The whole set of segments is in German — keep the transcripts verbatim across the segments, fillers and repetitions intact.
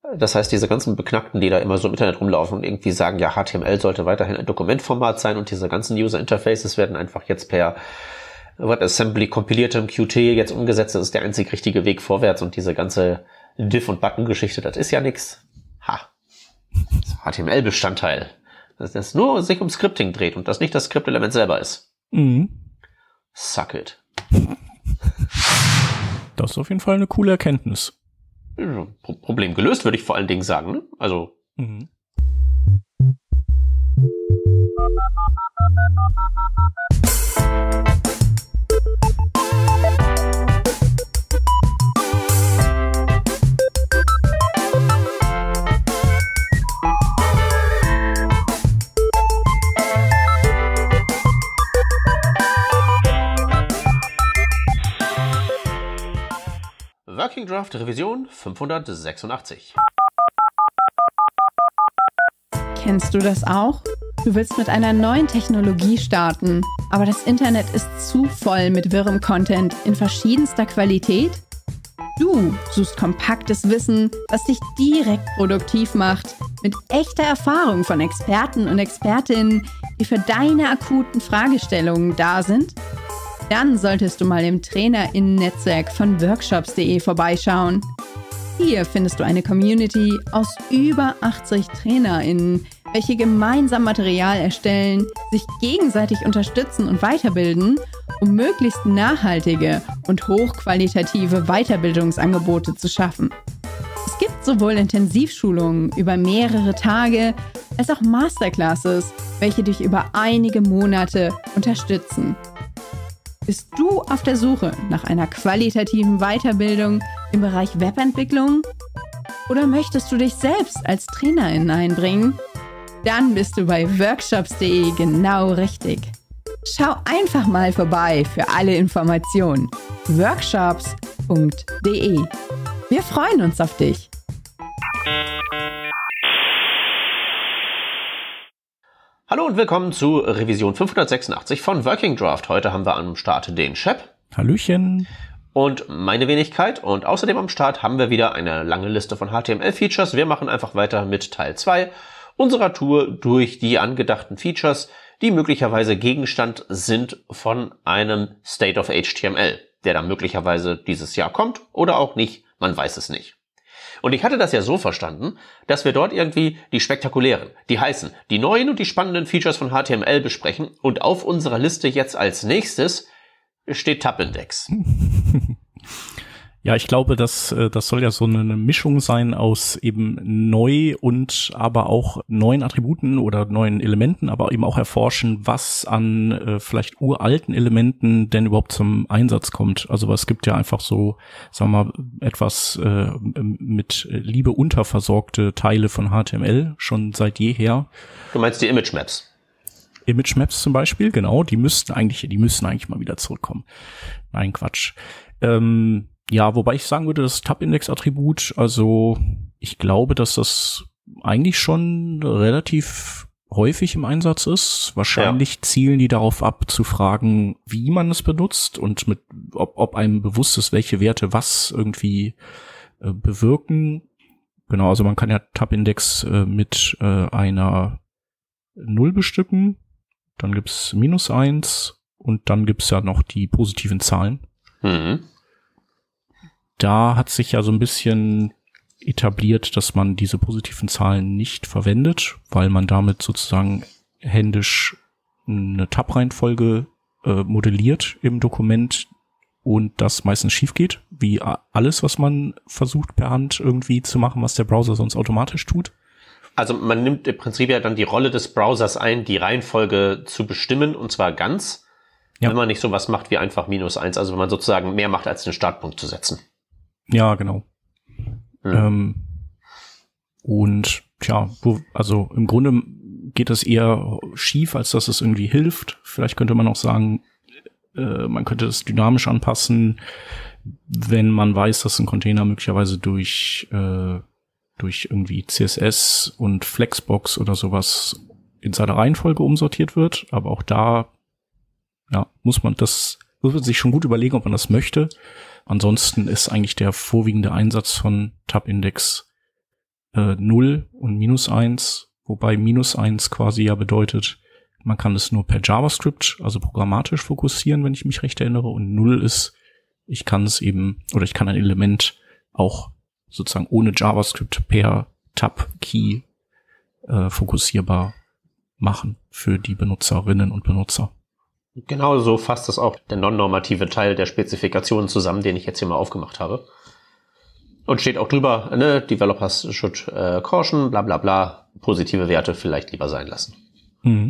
Das heißt, diese ganzen Beknackten, die da immer so im Internet rumlaufen und irgendwie sagen, ja, H T M L sollte weiterhin ein Dokumentformat sein und diese ganzen User Interfaces werden einfach jetzt per WebAssembly kompiliertem Qt jetzt umgesetzt, das ist der einzig richtige Weg vorwärts und diese ganze Div- und Button-Geschichte, das ist ja nix. Ha. H T M L-Bestandteil. Dass das nur sich um Scripting dreht und das nicht das Skriptelement selber ist. Mhm. Suck it. Das ist auf jeden Fall eine coole Erkenntnis. Problem gelöst, würde ich vor allen Dingen sagen. Ne? Also. Mhm. Working Draft Revision fünfhundertsechsundachtzig. Kennst du das auch? Du willst mit einer neuen Technologie starten, aber das Internet ist zu voll mit wirrem Content in verschiedenster Qualität? Du suchst kompaktes Wissen, was dich direkt produktiv macht, mit echter Erfahrung von Experten und Expertinnen, die für deine akuten Fragestellungen da sind? Dann solltest du mal im TrainerInnen-Netzwerk von workshops punkt de vorbeischauen. Hier findest du eine Community aus über achtzig TrainerInnen, welche gemeinsam Material erstellen, sich gegenseitig unterstützen und weiterbilden, um möglichst nachhaltige und hochqualitative Weiterbildungsangebote zu schaffen. Es gibt sowohl Intensivschulungen über mehrere Tage als auch Masterclasses, welche dich über einige Monate unterstützen. Bist du auf der Suche nach einer qualitativen Weiterbildung im Bereich Webentwicklung? Oder möchtest du dich selbst als Trainerin einbringen? Dann bist du bei workshops punkt de genau richtig. Schau einfach mal vorbei für alle Informationen. workshops punkt de. Wir freuen uns auf dich. Hallo und willkommen zu Revision fünfhundertsechsundachtzig von Working Draft. Heute haben wir am Start den Shep. Hallöchen. Und meine Wenigkeit. Und außerdem am Start haben wir wieder eine lange Liste von H T M L-Features. Wir machen einfach weiter mit Teil zwei unserer Tour durch die angedachten Features, die möglicherweise Gegenstand sind von einem State of H T M L, der dann möglicherweise dieses Jahr kommt oder auch nicht. Man weiß es nicht. Und ich hatte das ja so verstanden, dass wir dort irgendwie die spektakulären, die heißen, die neuen und die spannenden Features von H T M L besprechen. Und auf unserer Liste jetzt als nächstes steht Tab-Index. Ja, ich glaube, das, das soll ja so eine Mischung sein aus eben neu und aber auch neuen Attributen oder neuen Elementen, aber eben auch erforschen, was an äh, vielleicht uralten Elementen denn überhaupt zum Einsatz kommt. Also es gibt ja einfach so, sagen wir mal, etwas äh, mit Liebe unterversorgte Teile von H T M L schon seit jeher. Du meinst die Image Maps? Image Maps zum Beispiel, genau, die müssten eigentlich, die müssten eigentlich mal wieder zurückkommen. Nein, Quatsch. Ähm, Ja, wobei ich sagen würde, das Tab-Index-Attribut, also ich glaube, dass das eigentlich schon relativ häufig im Einsatz ist. Wahrscheinlich ja. Zielen die darauf ab, zu fragen, wie man es benutzt und mit ob, ob einem bewusst ist, welche Werte was irgendwie äh, bewirken. Genau, also man kann ja Tab-Index äh, mit äh, einer Null bestücken, dann gibt's minus eins und dann gibt's ja noch die positiven Zahlen. Mhm. Da hat sich ja so ein bisschen etabliert, dass man diese positiven Zahlen nicht verwendet, weil man damit sozusagen händisch eine Tab-Reihenfolge äh, modelliert im Dokument und das meistens schief geht, wie alles, was man versucht per Hand irgendwie zu machen, was der Browser sonst automatisch tut. Also man nimmt im Prinzip ja dann die Rolle des Browsers ein, die Reihenfolge zu bestimmen, und zwar ganz, ja. Wenn man nicht sowas macht wie einfach minus eins, also wenn man sozusagen mehr macht, als den Startpunkt zu setzen. Ja, genau. Hm. Ähm, und tja, wo, also im Grunde geht es eher schief, als dass es irgendwie hilft. Vielleicht könnte man auch sagen, äh, man könnte es dynamisch anpassen, wenn man weiß, dass ein Container möglicherweise durch äh, durch irgendwie C S S und Flexbox oder sowas in seiner Reihenfolge umsortiert wird. Aber auch da, ja, muss man das, muss man sich schon gut überlegen, ob man das möchte. Ansonsten ist eigentlich der vorwiegende Einsatz von Tab-Index äh, null und minus eins, wobei minus eins quasi ja bedeutet, man kann es nur per JavaScript, also programmatisch fokussieren, wenn ich mich recht erinnere, und null ist, ich kann es eben, oder ich kann ein Element auch sozusagen ohne JavaScript per Tab-Key äh, fokussierbar machen für die Benutzerinnen und Benutzer. Genau so fasst das auch der non-normative Teil der Spezifikation zusammen, den ich jetzt hier mal aufgemacht habe. Und steht auch drüber, ne, Developers should äh, caution, bla bla bla, positive Werte vielleicht lieber sein lassen. Mhm.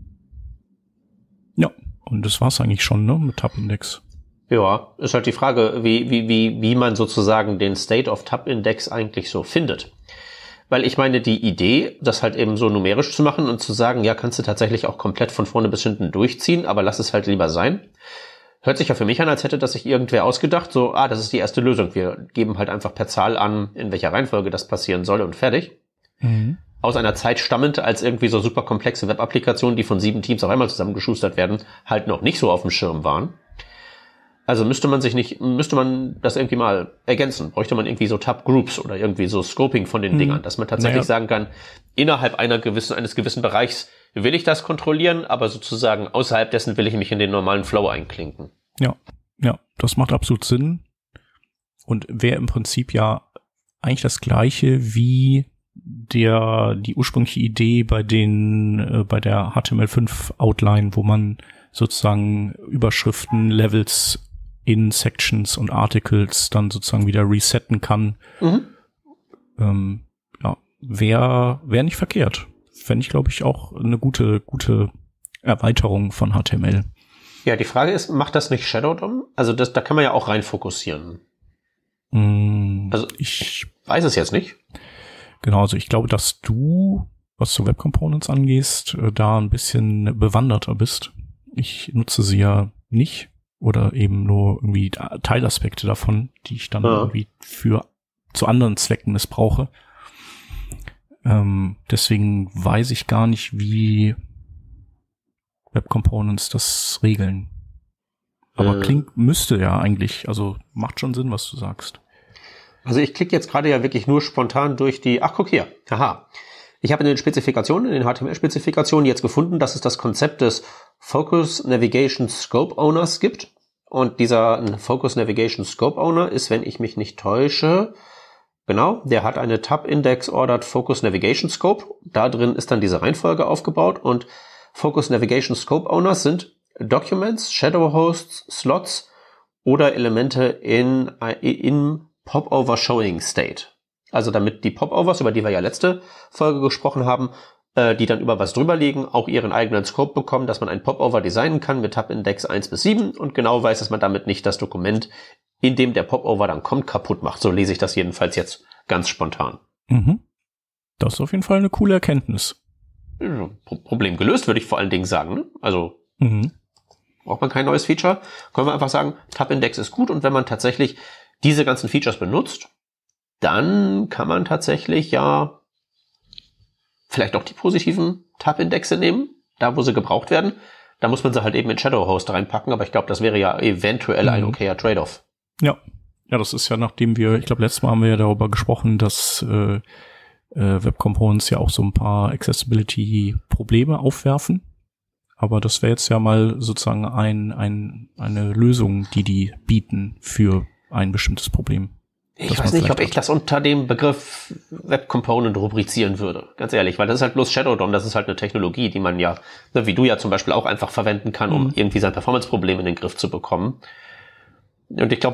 Ja, und das war's eigentlich schon, ne, mit Tab-Index. Ja, ist halt die Frage, wie, wie, wie, wie man sozusagen den State of Tab-Index eigentlich so findet. Weil ich meine, die Idee, das halt eben so numerisch zu machen und zu sagen, ja, kannst du tatsächlich auch komplett von vorne bis hinten durchziehen, aber lass es halt lieber sein. Hört sich ja für mich an, als hätte das sich irgendwer ausgedacht, so, ah, das ist die erste Lösung. Wir geben halt einfach per Zahl an, in welcher Reihenfolge das passieren soll und fertig. Mhm. Aus einer Zeit stammend, als irgendwie so super komplexe Web-Applikationen, die von sieben Teams auf einmal zusammengeschustert werden, halt noch nicht so auf dem Schirm waren. Also müsste man sich nicht, müsste man das irgendwie mal ergänzen. Bräuchte man irgendwie so Tab-Groups oder irgendwie so Scoping von den hm. Dingern, dass man tatsächlich naja. sagen kann, innerhalb einer gewissen, eines gewissen Bereichs will ich das kontrollieren, aber sozusagen außerhalb dessen will ich mich in den normalen Flow einklinken. Ja, ja, das macht absolut Sinn und wäre im Prinzip ja eigentlich das Gleiche wie der, die ursprüngliche Idee bei den, äh, bei der H T M L fünf Outline, wo man sozusagen Überschriften, Levels in Sections und Articles dann sozusagen wieder resetten kann. Mhm. Ähm, ja, wäre wär nicht verkehrt. Fände ich, glaube ich, auch eine gute, gute Erweiterung von H T M L. Ja, die Frage ist, macht das nicht Shadow D O M? Also das, da kann man ja auch rein fokussieren. Mm, also ich, ich weiß es jetzt nicht. Genau, also ich glaube, dass du, was zu Web Components angehst, da ein bisschen bewanderter bist. Ich nutze sie ja nicht oder eben nur irgendwie Teilaspekte davon, die ich dann ja. irgendwie für zu anderen Zwecken missbrauche. Ähm, deswegen weiß ich gar nicht, wie Web Components das regeln. Aber äh. klingt, müsste ja eigentlich, also macht schon Sinn, was du sagst. Also ich klicke jetzt gerade ja wirklich nur spontan durch die, ach guck hier, haha. Ich habe in den Spezifikationen, in den H T M L-Spezifikationen jetzt gefunden, dass es das Konzept des Focus Navigation Scope Owners gibt. Und dieser Focus Navigation Scope Owner ist, wenn ich mich nicht täusche, genau, der hat eine Tab-Index Ordered Focus Navigation Scope. Da drin ist dann diese Reihenfolge aufgebaut und Focus Navigation Scope Owners sind Documents, Shadow Hosts, Slots oder Elemente in, in Popover Showing State. Also damit die Popovers, über die wir ja letzte Folge gesprochen haben, äh, die dann über was drüber liegen, auch ihren eigenen Scope bekommen, dass man einen Popover designen kann mit Tab-Index eins bis sieben und genau weiß, dass man damit nicht das Dokument, in dem der Popover dann kommt, kaputt macht. So lese ich das jedenfalls jetzt ganz spontan. Mhm. Das ist auf jeden Fall eine coole Erkenntnis. Problem gelöst, würde ich vor allen Dingen sagen. Ne? Also mhm. braucht man kein neues Feature. Können wir einfach sagen, Tab-Index ist gut und wenn man tatsächlich diese ganzen Features benutzt, dann kann man tatsächlich ja vielleicht auch die positiven Tab-Indexe nehmen, da wo sie gebraucht werden. Da muss man sie halt eben in Shadowhost reinpacken, aber ich glaube, das wäre ja eventuell mhm. ein okayer Trade-off. Ja, ja, das ist ja, nachdem wir, ich glaube, letztes Mal haben wir ja darüber gesprochen, dass äh, äh, Web Components ja auch so ein paar Accessibility-Probleme aufwerfen. Aber das wäre jetzt ja mal sozusagen ein, ein, eine Lösung, die die bieten für ein bestimmtes Problem. Ich weiß nicht, ob ich das unter dem Begriff Web Component rubrizieren würde. Ganz ehrlich, weil das ist halt bloß Shadow D O M. Das ist halt eine Technologie, die man ja, wie du ja zum Beispiel auch einfach verwenden kann, um mhm. irgendwie sein Performance-Problem in den Griff zu bekommen. Und ich glaube,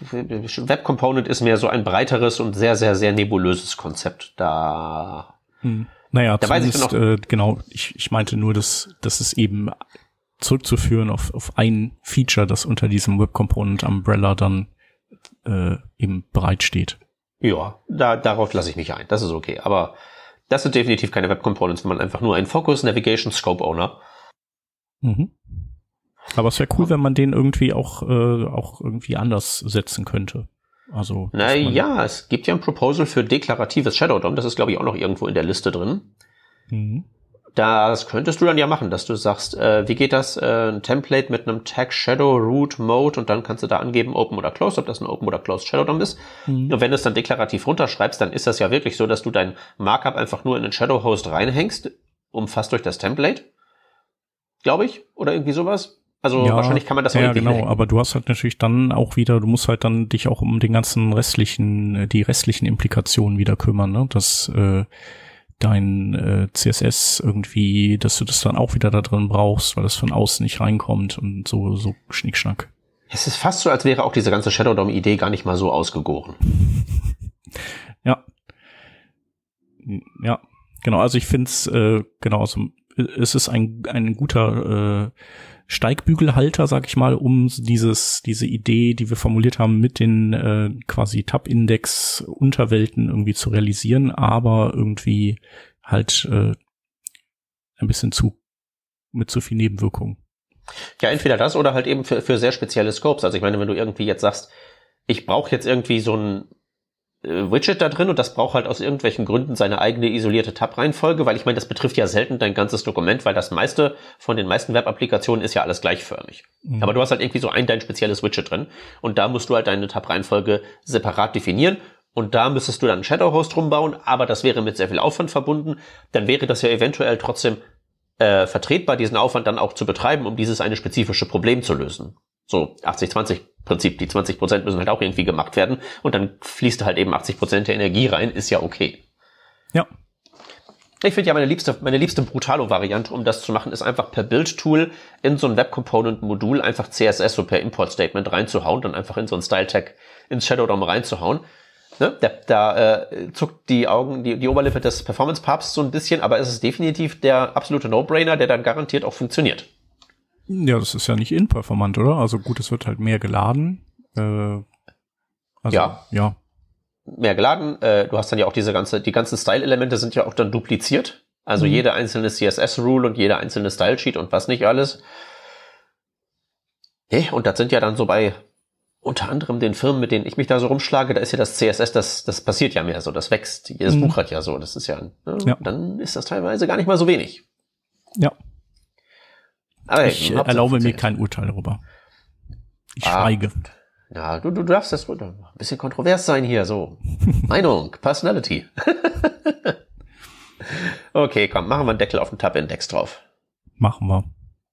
Web Component ist mehr so ein breiteres und sehr, sehr, sehr nebulöses Konzept. Da, mhm. naja, da weiß ich noch, äh, genau, ich, ich meinte nur, dass, dass es eben zurückzuführen auf, auf ein Feature, das unter diesem Web Component Umbrella dann äh, eben bereitsteht. Ja, da, darauf lasse ich mich ein. Das ist okay. Aber das sind definitiv keine Web Components, sondern einfach nur ein Focus Navigation Scope Owner. Mhm. Aber es wäre cool, wenn man den irgendwie auch, äh, auch irgendwie anders setzen könnte. Also. Naja, es gibt ja ein Proposal für deklaratives Shadow D O M. Das ist, glaube ich, auch noch irgendwo in der Liste drin. Mhm. Das könntest du dann ja machen, dass du sagst, äh, wie geht das? Äh, ein Template mit einem Tag Shadow Root Mode und dann kannst du da angeben, Open oder Closed, ob das ein Open oder Closed Shadow D O M ist. Mhm. Und wenn du es dann deklarativ runterschreibst, dann ist das ja wirklich so, dass du dein Markup einfach nur in den Shadow Host reinhängst, umfasst durch das Template. Glaube ich. Oder irgendwie sowas. Also ja, wahrscheinlich kann man das auch ja, irgendwie genau, hinhängen. Aber du hast halt natürlich dann auch wieder, du musst halt dann dich auch um den ganzen restlichen, die restlichen Implikationen wieder kümmern, ne? Dass äh, dein äh, C S S irgendwie, dass du das dann auch wieder da drin brauchst, weil das von außen nicht reinkommt und so so Schnickschnack. Es ist fast so, als wäre auch diese ganze Shadow D O M-Idee gar nicht mal so ausgegoren. Ja. Ja, genau, also ich finde es, äh, genau, also, es ist ein ein guter äh, Steigbügelhalter, sag ich mal, um dieses diese Idee, die wir formuliert haben, mit den äh, quasi Tab-Index-Unterwelten irgendwie zu realisieren, aber irgendwie halt äh, ein bisschen zu mit zu viel Nebenwirkungen. Ja, entweder das oder halt eben für, für sehr spezielle Scopes. Also ich meine, wenn du irgendwie jetzt sagst, ich brauche jetzt irgendwie so ein äh, Widget da drin und das braucht halt aus irgendwelchen Gründen seine eigene isolierte Tab-Reihenfolge, weil ich meine, das betrifft ja selten dein ganzes Dokument, weil das meiste von den meisten Web-Applikationen ist ja alles gleichförmig. Mhm. Aber du hast halt irgendwie so ein dein spezielles Widget drin und da musst du halt deine Tab-Reihenfolge separat definieren und da müsstest du dann einen Shadow-Host rumbauen, aber das wäre mit sehr viel Aufwand verbunden. Dann wäre das ja eventuell trotzdem äh, vertretbar, diesen Aufwand dann auch zu betreiben, um dieses eine spezifische Problem zu lösen. So achtzig zwanzig Prinzip, die zwanzig Prozent müssen halt auch irgendwie gemacht werden und dann fließt halt eben achtzig Prozent der Energie rein, ist ja okay. Ja. Ich finde ja meine liebste, meine liebste Brutalo-Variante, um das zu machen, ist einfach per Build-Tool in so ein Web-Component-Modul einfach C S S so per Import-Statement reinzuhauen, dann einfach in so ein Style-Tag ins Shadow D O M reinzuhauen. Ne? Da, da äh, zuckt die Augen, die, die Oberlippe des Performance-Papsts so ein bisschen, aber es ist definitiv der absolute No-Brainer, der dann garantiert auch funktioniert. Ja, das ist ja nicht inperformant, oder? Also gut, es wird halt mehr geladen. Äh, also, ja. ja. Mehr geladen. Äh, du hast dann ja auch diese ganze, die ganzen Style-Elemente sind ja auch dann dupliziert. Also mhm. jede einzelne C S S-Rule und jede einzelne Style-Sheet und was nicht alles. Nee, und das sind ja dann so bei unter anderem den Firmen, mit denen ich mich da so rumschlage, da ist ja das C S S, das, das passiert ja mehr so, das wächst. Jedes mhm. Buch hat ja so, das ist ja, ne, ja, dann ist das teilweise gar nicht mal so wenig. Ja. Aber ich äh, erlaube mir kein Urteil darüber. Ich ah, schweige. Ja, du, du darfst das ein bisschen kontrovers sein hier, so. Meinung, Personality. Okay, komm, machen wir einen Deckel auf den Tab-Index drauf. Machen wir.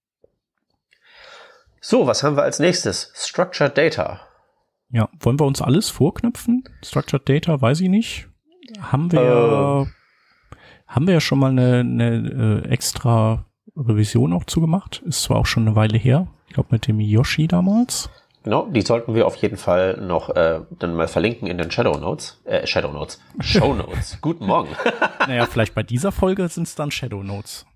So, was haben wir als nächstes? Structured Data. Ja, wollen wir uns alles vorknüpfen? Structured Data, weiß ich nicht. Haben wir, äh, haben wir ja schon mal eine, eine äh, extra Revision auch zugemacht. Ist zwar auch schon eine Weile her. Ich glaube mit dem Yoshi damals. Genau, die sollten wir auf jeden Fall noch äh, dann mal verlinken in den Shadow Notes. Äh, Shadow Notes. Show Notes. Guten Morgen. Naja, vielleicht bei dieser Folge sind es dann Shadow Notes.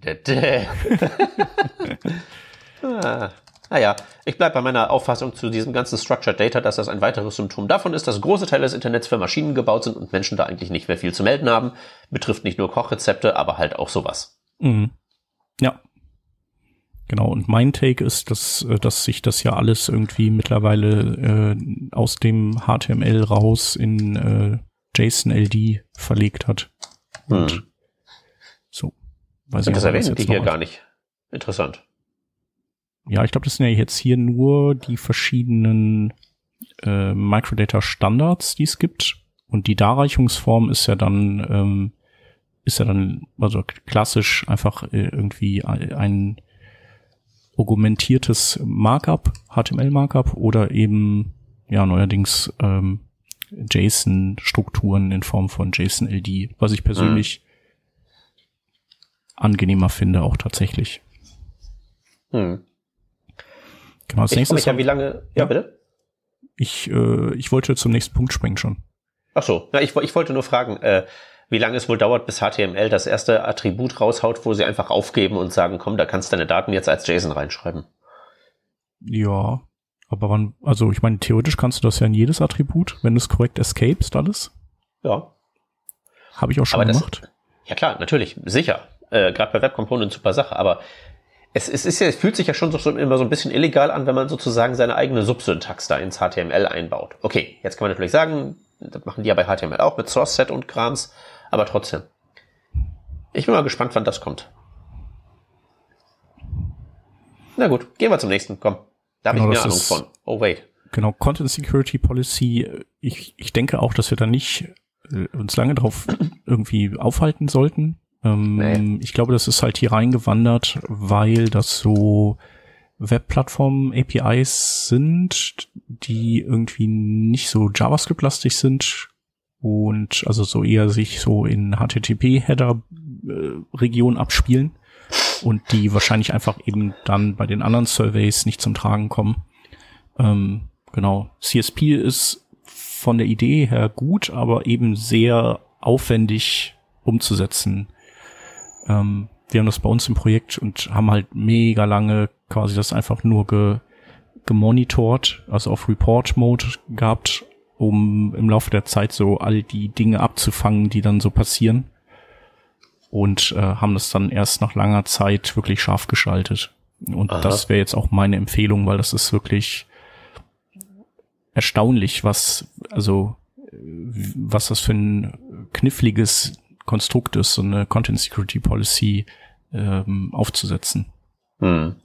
ah, naja, ich bleibe bei meiner Auffassung zu diesem ganzen Structured Data, dass das ein weiteres Symptom davon ist, dass große Teile des Internets für Maschinen gebaut sind und Menschen da eigentlich nicht mehr viel zu melden haben. Betrifft nicht nur Kochrezepte, aber halt auch sowas. Mhm. Ja. Genau, und mein Take ist, dass, dass sich das ja alles irgendwie mittlerweile äh, aus dem H T M L raus in äh, JSON-L D verlegt hat. Und hm. so. Weiß und ich das erwähnen die hier noch gar nicht. Interessant. Ja, ich glaube, das sind ja jetzt hier nur die verschiedenen äh, Microdata-Standards, die es gibt. Und die Darreichungsform ist ja dann, ähm, ist ja dann also klassisch einfach äh, irgendwie ein argumentiertes Markup, H T M L-Markup oder eben ja neuerdings ähm, JSON-Strukturen in Form von JSON-L D, was ich persönlich hm. angenehmer finde, auch tatsächlich. Hm. Genau, als ich nächstes frage mich ja, wie lange, ja, ja bitte? Ich, äh, ich wollte zum nächsten Punkt springen schon. Ach so, ja, ich, ich wollte nur fragen, äh, wie lange es wohl dauert, bis H T M L das erste Attribut raushaut, wo sie einfach aufgeben und sagen, komm, da kannst du deine Daten jetzt als JSON reinschreiben. Ja, aber wann, also ich meine, theoretisch kannst du das ja in jedes Attribut, wenn du es korrekt escapest, alles. Ja. Habe ich auch schon aber gemacht. Das, ja klar, natürlich, sicher. Äh, Gerade bei Web Component super Sache, aber es, es ist ja, es fühlt sich ja schon so, so immer so ein bisschen illegal an, wenn man sozusagen seine eigene Subsyntax da ins H T M L einbaut. Okay, jetzt kann man natürlich sagen, das machen die ja bei H T M L auch mit Source Set und Krams. Aber trotzdem. Ich bin mal gespannt, wann das kommt. Na gut, gehen wir zum nächsten. Komm, da habe Genau, ich mehr das Ahnung ist- von. Oh, wait. Genau, Content Security Policy. Ich, ich denke auch, dass wir da nicht äh, uns lange drauf irgendwie aufhalten sollten. Ähm, Nee. Ich glaube, das ist halt hier reingewandert, weil das so Webplattform-A P Is sind, die irgendwie nicht so JavaScript-lastig sind und also so eher sich so in H T T P-Header-Region abspielen und die wahrscheinlich einfach eben dann bei den anderen Surveys nicht zum Tragen kommen. Ähm, genau. C S P ist von der Idee her gut, aber eben sehr aufwendig umzusetzen. Ähm, wir haben das bei uns im Projekt und haben halt mega lange quasi das einfach nur ge, gemonitort, also auf Report-Mode gehabt, um im Laufe der Zeit so all die Dinge abzufangen, die dann so passieren. Und äh, haben das dann erst nach langer Zeit wirklich scharf geschaltet. Und Aha. das wäre jetzt auch meine Empfehlung, weil das ist wirklich erstaunlich, was, also, äh, was das für ein kniffliges Konstrukt ist, so eine Content Security Policy ähm, aufzusetzen. Hm.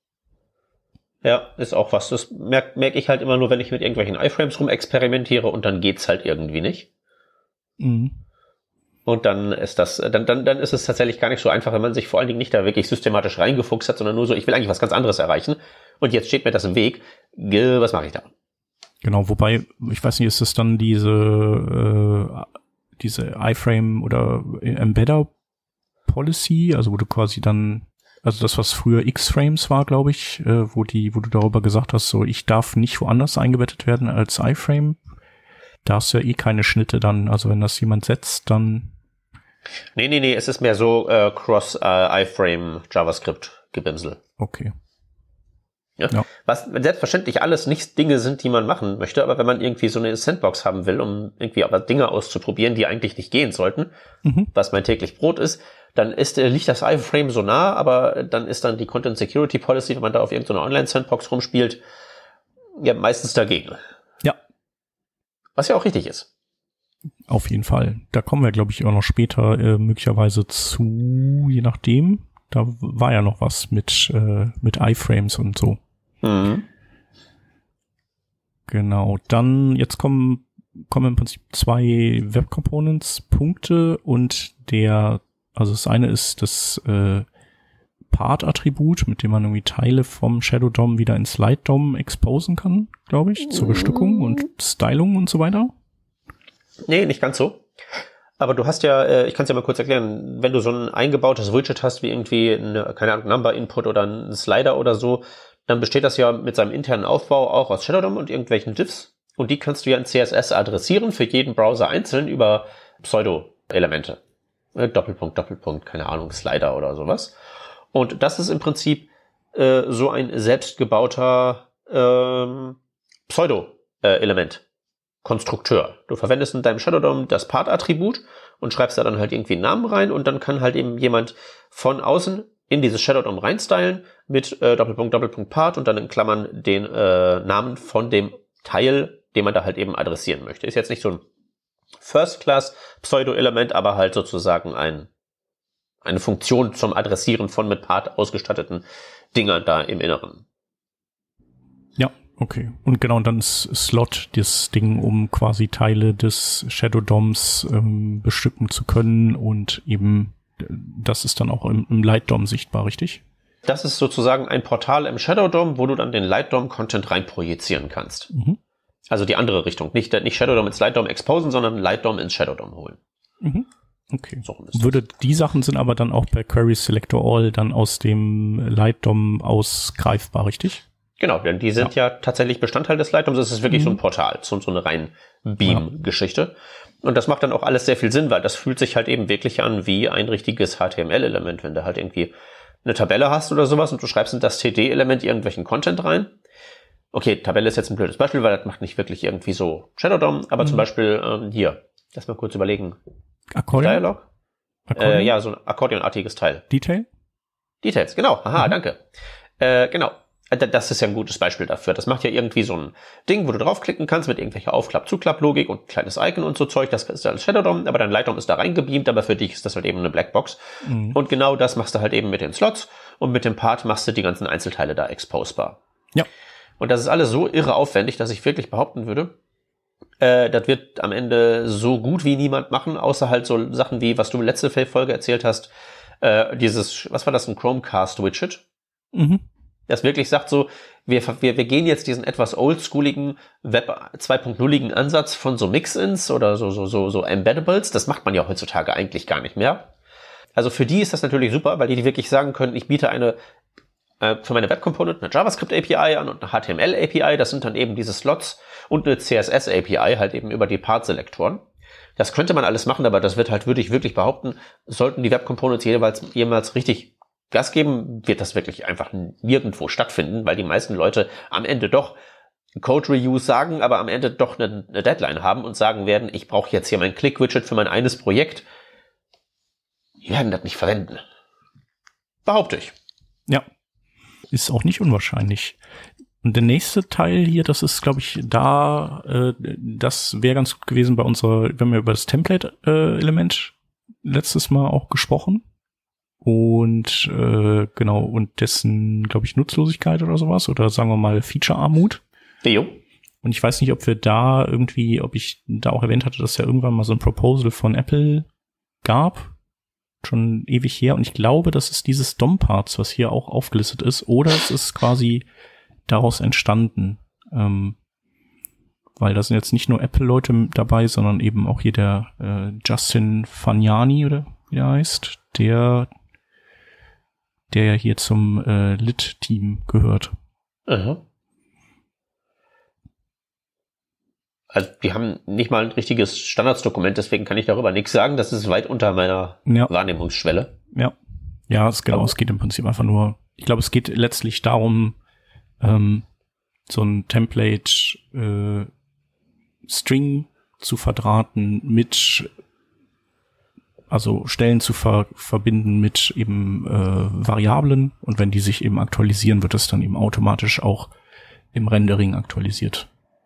Ja, ist auch was. Das merke merk ich halt immer nur, wenn ich mit irgendwelchen iFrames rumexperimentiere und dann geht's halt irgendwie nicht. Mhm. Und dann ist das, dann, dann, dann ist es tatsächlich gar nicht so einfach, wenn man sich vor allen Dingen nicht da wirklich systematisch reingefuchst hat, sondern nur so, ich will eigentlich was ganz anderes erreichen. Und jetzt steht mir das im Weg. Geh, was mache ich da? Genau, wobei, ich weiß nicht, ist es dann diese, äh, diese iFrame oder Embedder Policy, also wo du quasi dann, also das, was früher X-Frames war, glaube ich, äh, wo die, wo du darüber gesagt hast, so, ich darf nicht woanders eingebettet werden als iFrame. Da hast du ja eh keine Schnitte dann, also wenn das jemand setzt, dann. Nee, nee, nee, es ist mehr so äh, Cross-iFrame JavaScript-Gebimsel. Okay. Ja? Ja. Was selbstverständlich alles nicht Dinge sind, die man machen möchte, aber wenn man irgendwie so eine Sandbox haben will, um irgendwie aber Dinge auszuprobieren, die eigentlich nicht gehen sollten, Mhm. was mein täglich Brot ist, dann ist, äh, liegt das iFrame so nah, aber dann ist dann die Content Security Policy, wenn man da auf irgendeiner Online-Sandbox rumspielt, ja meistens dagegen. Ja. Was ja auch richtig ist. Auf jeden Fall. Da kommen wir, glaube ich, auch noch später äh, möglicherweise zu, je nachdem. Da war ja noch was mit, äh, mit iFrames und so. Mhm. Genau. Dann, jetzt kommen, kommen im Prinzip zwei Web Components Punkte und der, also das eine ist das äh, Part-Attribut, mit dem man irgendwie Teile vom Shadow D O M wieder ins Light D O M exposen kann, glaube ich, zur Bestückung und Stylung und so weiter. Nee, nicht ganz so. Aber du hast ja, äh, ich kann es ja mal kurz erklären, wenn du so ein eingebautes Widget hast, wie irgendwie eine, keine Ahnung, Number-Input oder ein Slider oder so, dann besteht das ja mit seinem internen Aufbau auch aus Shadow D O M und irgendwelchen Diffs. Und die kannst du ja in C S S adressieren, für jeden Browser einzeln über Pseudo-Elemente. Äh, Doppelpunkt, Doppelpunkt, keine Ahnung, Slider oder sowas. Und das ist im Prinzip äh, so ein selbstgebauter ähm, Pseudo-Element. Konstrukteur. Du verwendest in deinem Shadow D O M das Part-Attribut und schreibst da dann halt irgendwie einen Namen rein und dann kann halt eben jemand von außen in dieses Shadow D O M reinstylen mit äh, Doppelpunkt, Doppelpunkt Part und dann in Klammern den äh, Namen von dem Teil, den man da halt eben adressieren möchte. Ist jetzt nicht so ein First-Class-Pseudo-Element, aber halt sozusagen ein, eine Funktion zum Adressieren von mit Part ausgestatteten Dingern da im Inneren. Ja, okay. Und genau, und dann ist Slot das Ding, um quasi Teile des Shadow D O Ms ähm, bestücken zu können und eben, das ist dann auch im, im Light D O M sichtbar, richtig? Das ist sozusagen ein Portal im Shadow D O M, wo du dann den Light D O M-Content reinprojizieren kannst. Mhm. Also die andere Richtung. Nicht, nicht Shadow D O M ins Light D O M exposen, sondern Light D O M ins Shadow D O M holen. Mhm. Okay. So rum ist das. Würde, die Sachen sind aber dann auch bei Query Selector All dann aus dem Light D O M ausgreifbar, richtig? Genau, denn die sind ja, ja tatsächlich Bestandteil des Light D O Ms. Es ist wirklich mhm. so ein Portal, so, so eine rein Beam-Geschichte. Und das macht dann auch alles sehr viel Sinn, weil das fühlt sich halt eben wirklich an wie ein richtiges H T M L-Element, wenn du halt irgendwie eine Tabelle hast oder sowas und du schreibst in das T D-Element irgendwelchen Content rein. Okay, Tabelle ist jetzt ein blödes Beispiel, weil das macht nicht wirklich irgendwie so Shadow D O M, aber mhm. zum Beispiel ähm, hier, lass mal kurz überlegen. Akkordeon? Dialog? Akkordeon? Äh, ja, so ein Akkordeonartiges Teil. Detail? Details, genau. Aha, mhm. danke. Äh, genau. Das ist ja ein gutes Beispiel dafür. Das macht ja irgendwie so ein Ding, wo du draufklicken kannst mit irgendwelcher Aufklapp-Zuklapp-Logik und ein kleines Icon und so Zeug. Das ist alles Shadow D O M, aber dein Light D O M ist da reingebeamt, aber für dich ist das halt eben eine Blackbox. Mhm. Und genau das machst du halt eben mit den Slots. und mit dem Part machst du die ganzen Einzelteile da exposbar. Ja. Und das ist alles so irre aufwendig, dass ich wirklich behaupten würde, äh, das wird am Ende so gut wie niemand machen, außer halt so Sachen wie, was du letzte Folge erzählt hast, äh, dieses, was war das, ein Chromecast-Widget? Mhm. Das wirklich sagt so, wir, wir, wir gehen jetzt diesen etwas oldschooligen Web zwei Punkt null-igen Ansatz von so Mix-ins oder so, so, so, so Embeddables. Das macht man ja heutzutage eigentlich gar nicht mehr. Also für die ist das natürlich super, weil die wirklich sagen können, ich biete eine, äh, für meine Web Component eine JavaScript-A P I an und eine H T M L-A P I. Das sind dann eben diese Slots und eine C S S-A P I, halt eben über die Part-Selektoren. Das könnte man alles machen, aber das wird halt, würde ich wirklich behaupten, sollten die Web Components jeweils, jemals richtig Gas geben, wird das wirklich einfach nirgendwo stattfinden, weil die meisten Leute am Ende doch Code Reuse sagen, aber am Ende doch eine, eine Deadline haben und sagen werden, ich brauche jetzt hier mein Click-Widget für mein eines Projekt. Die werden das nicht verwenden. Behaupte ich. Ja, ist auch nicht unwahrscheinlich. Und der nächste Teil hier, das ist, glaube ich, da, äh, das wäre ganz gut gewesen bei unserer, wir haben ja über das Template-Element äh, letztes Mal auch gesprochen. Und äh, genau, und dessen, glaube ich, Nutzlosigkeit oder sowas, oder sagen wir mal Feature-Armut. Jo. Und ich weiß nicht, ob wir da irgendwie, ob ich da auch erwähnt hatte, dass es ja irgendwann mal so ein Proposal von Apple gab, schon ewig her. Und ich glaube, das ist dieses D O M-Parts, was hier auch aufgelistet ist, oder es ist quasi daraus entstanden. Ähm, weil da sind jetzt nicht nur Apple-Leute dabei, sondern eben auch hier der äh, Justin Fagnani, oder wie der heißt, der der ja hier zum äh, Lit-Team gehört. Aha. Also die haben nicht mal ein richtiges Standardsdokument, deswegen kann ich darüber nichts sagen. Das ist weit unter meiner ja. Wahrnehmungsschwelle. Ja, ja, es, genau, es geht im Prinzip einfach nur, ich glaube, es geht letztlich darum, ähm, so ein Template äh, String zu verdrahten mit, also Stellen zu ver- verbinden mit eben äh, Variablen, und wenn die sich eben aktualisieren, wird es dann eben automatisch auch im Rendering aktualisiert.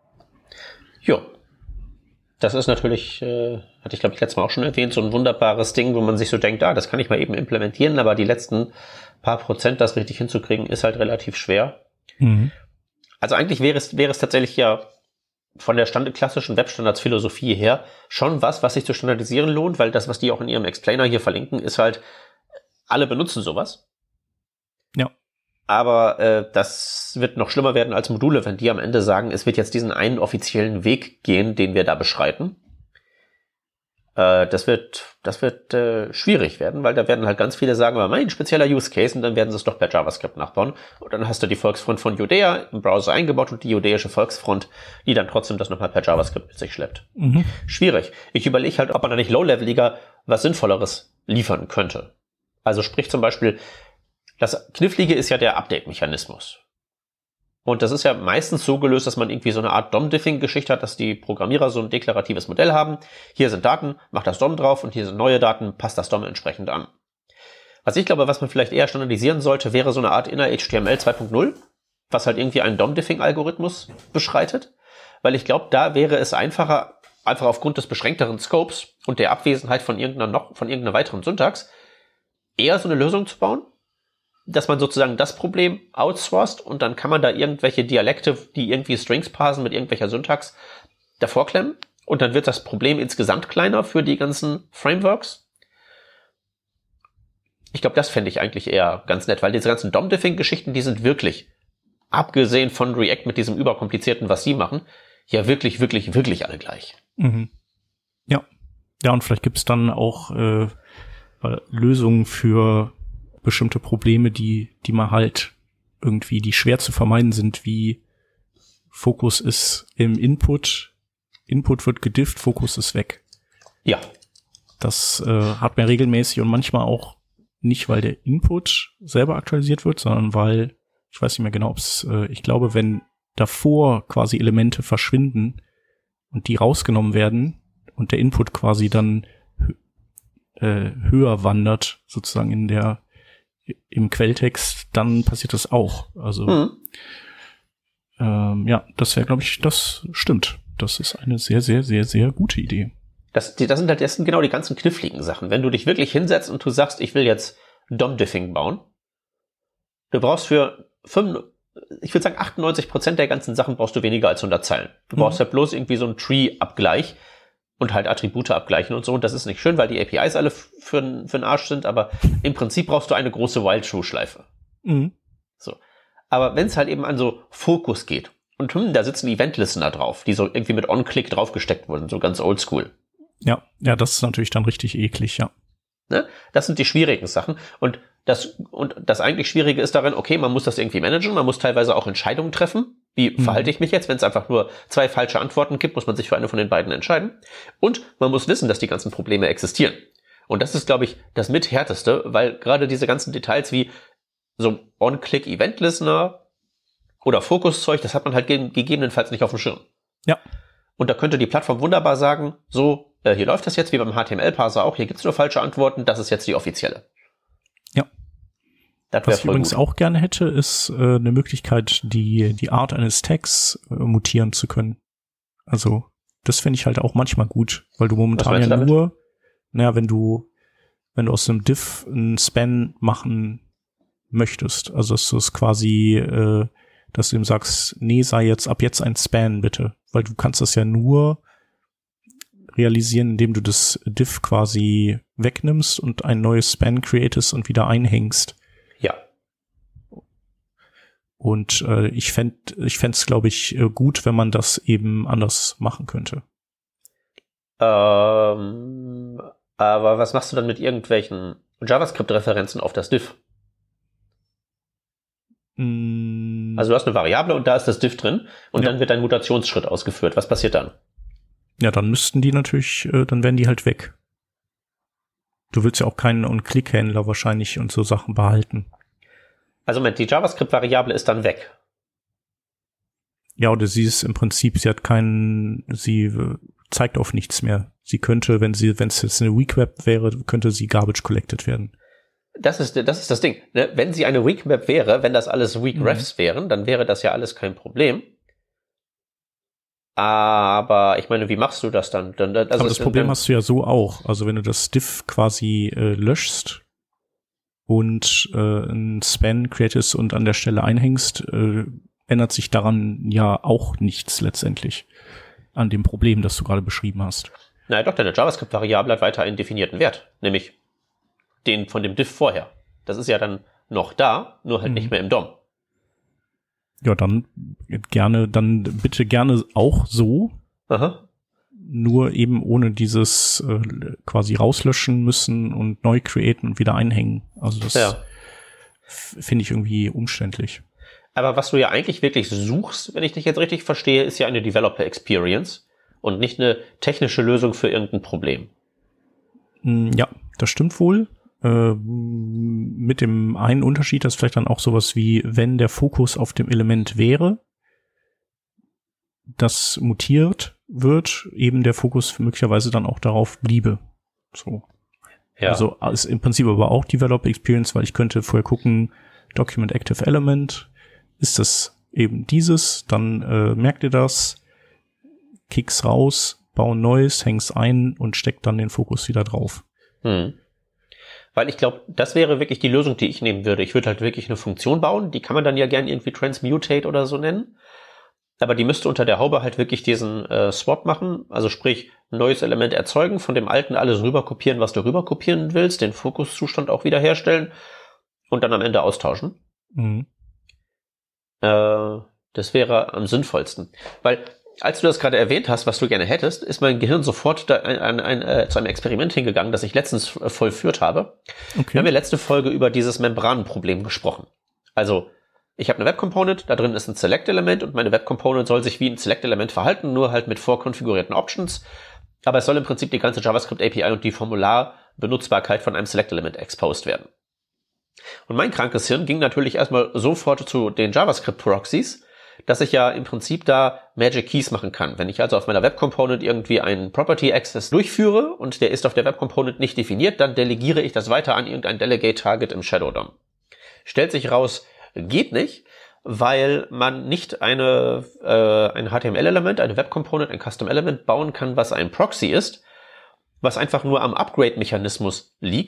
Ja, das ist natürlich, äh, hatte ich glaube ich letztes Mal auch schon erwähnt, so ein wunderbares Ding, wo man sich so denkt, ah, das kann ich mal eben implementieren, aber die letzten paar Prozent, das richtig hinzukriegen, ist halt relativ schwer. Mhm. Also eigentlich wäre es, wäre es tatsächlich ja von der Stand- klassischen Webstandardsphilosophie her schon was, was sich zu standardisieren lohnt, weil das, was die auch in ihrem Explainer hier verlinken, ist halt, alle benutzen sowas. Ja. Aber äh, das wird noch schlimmer werden als Module, wenn die am Ende sagen, es wird jetzt diesen einen offiziellen Weg gehen, den wir da beschreiten. Äh, das wird, das wird äh, schwierig werden, weil da werden halt ganz viele sagen, aber mein spezieller Use Case, und dann werden sie es doch per JavaScript nachbauen. Und dann hast du die Volksfront von Judea im Browser eingebaut und die judäische Volksfront, die dann trotzdem das nochmal per JavaScript mit sich schleppt. Mhm. Schwierig. Ich überlege halt, ob man da nicht low-leveliger was Sinnvolleres liefern könnte. Also sprich zum Beispiel, das Knifflige ist ja der Update-Mechanismus. Und das ist ja meistens so gelöst, dass man irgendwie so eine Art D O M-Diffing-Geschichte hat, dass die Programmierer so ein deklaratives Modell haben. Hier sind Daten, macht das D O M drauf, und hier sind neue Daten, passt das D O M entsprechend an. Was ich glaube, was man vielleicht eher standardisieren sollte, wäre so eine Art Inner H T M L zwei Punkt null, was halt irgendwie einen D O M-Diffing-Algorithmus beschreitet. Weil ich glaube, da wäre es einfacher, einfach aufgrund des beschränkteren Scopes und der Abwesenheit von irgendeiner noch, von irgendeiner weiteren Syntax, eher so eine Lösung zu bauen, dass man sozusagen das Problem outsourced, und dann kann man da irgendwelche Dialekte, die irgendwie Strings parsen mit irgendwelcher Syntax, davor klemmen, und dann wird das Problem insgesamt kleiner für die ganzen Frameworks. Ich glaube, das fände ich eigentlich eher ganz nett, weil diese ganzen D O M-Diffing-Geschichten, die sind wirklich, abgesehen von React mit diesem überkomplizierten, was sie machen, ja wirklich, wirklich, wirklich alle gleich. Mhm. Ja. Ja, und vielleicht gibt es dann auch äh, Lösungen für bestimmte Probleme, die, die man halt irgendwie, die schwer zu vermeiden sind, wie Fokus ist im Input, Input wird gedifft, Fokus ist weg. Ja. Das äh, hat man regelmäßig, und manchmal auch nicht, weil der Input selber aktualisiert wird, sondern weil, ich weiß nicht mehr genau, ob es, äh, ich glaube, wenn davor quasi Elemente verschwinden und die rausgenommen werden und der Input quasi dann äh, höher wandert, sozusagen in der im Quelltext, dann passiert das auch. Also mhm. ähm, ja, das wäre, glaube ich, das stimmt. Das ist eine sehr, sehr, sehr, sehr gute Idee. Das, das sind halt das sind genau die ganzen kniffligen Sachen. Wenn du dich wirklich hinsetzt und du sagst, ich will jetzt D O M-Diffing bauen, Du brauchst für fünf, ich würde sagen achtundneunzig Prozent der ganzen Sachen brauchst du weniger als hundert Zeilen. Du brauchst mhm. ja bloß irgendwie so einen Tree-Abgleich und halt Attribute abgleichen und so. Und das ist nicht schön, weil die A P Is alle für, für den Arsch sind, aber im Prinzip brauchst du eine große While-True-Schleife. Mhm. So. Aber wenn es halt eben an so Fokus geht und hm, da sitzen Event-Listener drauf, die so irgendwie mit On-Click draufgesteckt wurden, so ganz oldschool. Ja, ja, das ist natürlich dann richtig eklig, ja. Ne? Das sind die schwierigen Sachen. Und das, und das eigentlich Schwierige ist darin, okay, man muss das irgendwie managen, man muss teilweise auch Entscheidungen treffen. Wie mhm. verhalte ich mich jetzt? Wenn es einfach nur zwei falsche Antworten gibt, muss man sich für eine von den beiden entscheiden. Und man muss wissen, dass die ganzen Probleme existieren. Und das ist, glaube ich, das mithärteste, weil gerade diese ganzen Details wie so On-Click-Event-Listener oder Fokuszeug, das hat man halt ge- gegebenenfalls nicht auf dem Schirm. Ja. Und da könnte die Plattform wunderbar sagen, so, äh, hier läuft das jetzt wie beim H T M L-Parser auch, hier gibt's nur falsche Antworten, das ist jetzt die offizielle. Ja. Das Was ich übrigens gut. auch gerne hätte, ist äh, eine Möglichkeit, die die Art eines Tags äh, mutieren zu können. Also das finde ich halt auch manchmal gut, weil du momentan ja nur, naja, wenn du wenn du aus einem Div einen Span machen möchtest, also dass du es quasi, äh, dass du ihm sagst, nee, sei jetzt ab jetzt ein Span bitte, weil du kannst das ja nur realisieren, indem du das Div quasi wegnimmst und ein neues Span createst und wieder einhängst. Ja. Und äh, ich fänd, ich fänd's, glaube ich, gut, wenn man das eben anders machen könnte. Ähm, aber was machst du dann mit irgendwelchen JavaScript-Referenzen auf das Div? Mm. Also du hast eine Variable und da ist das Div drin und Ja. dann wird ein Mutationsschritt ausgeführt. Was passiert dann? Ja, dann müssten die natürlich, äh, dann werden die halt weg. Du willst ja auch keinen On-Click-Händler wahrscheinlich und so Sachen behalten. Also Moment, die JavaScript-Variable ist dann weg. Ja, oder sie ist im Prinzip, sie hat keinen, sie äh, zeigt auf nichts mehr. Sie könnte, wenn sie, wenn es jetzt eine Weak Web wäre, könnte sie garbage collected werden. Das ist, das ist das Ding. Ne? Wenn sie eine Weak Web wäre, wenn das alles Weak Mhm. Refs wären, dann wäre das ja alles kein Problem. Aber ich meine, wie machst du das dann? dann also Aber das Problem dann, hast du ja so auch. Also wenn du das Div quasi äh, löschst und äh, ein Span createst und an der Stelle einhängst, äh, ändert sich daran ja auch nichts letztendlich an dem Problem, das du gerade beschrieben hast. naja doch, deine JavaScript-Variable hat weiter einen definierten Wert, nämlich den von dem Div vorher. Das ist ja dann noch da, nur halt Mhm. nicht mehr im D O M. Ja, dann gerne, dann bitte gerne auch so, Aha. nur eben ohne dieses äh, quasi rauslöschen müssen und neu createn und wieder einhängen. Also das Ja. f- finde ich irgendwie umständlich. Aber was du ja eigentlich wirklich suchst, wenn ich dich jetzt richtig verstehe, ist ja eine Developer Experience und nicht eine technische Lösung für irgendein Problem. Mm, Ja, das stimmt wohl. Äh, mit dem einen Unterschied, dass vielleicht dann auch sowas wie, wenn der Fokus auf dem Element wäre, das mutiert wird, eben der Fokus möglicherweise dann auch darauf bliebe. So. Ja. Also ist im Prinzip aber auch Developer Experience, weil ich könnte vorher gucken, Document Active Element, ist das eben dieses, dann äh, merkt ihr das, kick's raus, bau ein neues, häng's ein und steckt dann den Fokus wieder drauf. Hm. Weil ich glaube, das wäre wirklich die Lösung, die ich nehmen würde. Ich würde halt wirklich eine Funktion bauen, die kann man dann ja gern irgendwie transmutate oder so nennen. Aber die müsste unter der Haube halt wirklich diesen äh, Swap machen, also sprich, ein neues Element erzeugen, von dem alten alles rüber kopieren, was du rüber kopieren willst, den Fokuszustand auch wieder herstellen und dann am Ende austauschen. Mhm. Äh, das wäre am sinnvollsten. Weil, als du das gerade erwähnt hast, was du gerne hättest, ist mein Gehirn sofort da ein, ein, ein, äh, zu einem Experiment hingegangen, das ich letztens äh, vollführt habe. Okay. Wir haben ja letzte Folge über dieses Membranenproblem gesprochen. Also, ich habe eine Web-Component, da drin ist ein Select-Element und meine Web-Component soll sich wie ein Select-Element verhalten, nur halt mit vorkonfigurierten Options. Aber es soll im Prinzip die ganze JavaScript-A P I und die Formularbenutzbarkeit von einem Select-Element exposed werden. Und mein krankes Hirn ging natürlich erstmal sofort zu den JavaScript-Proxies, dass ich ja im Prinzip da Magic Keys machen kann. Wenn ich also auf meiner Web-Component irgendwie einen Property-Access durchführe und der ist auf der Web-Component nicht definiert, dann delegiere ich das weiter an irgendein Delegate-Target im Shadow D O M. Stellt sich raus, geht nicht, weil man nicht eine äh, ein H T M L-Element, eine Web-Component, ein Custom-Element bauen kann, was ein Proxy ist, was einfach nur am Upgrade-Mechanismus liegt,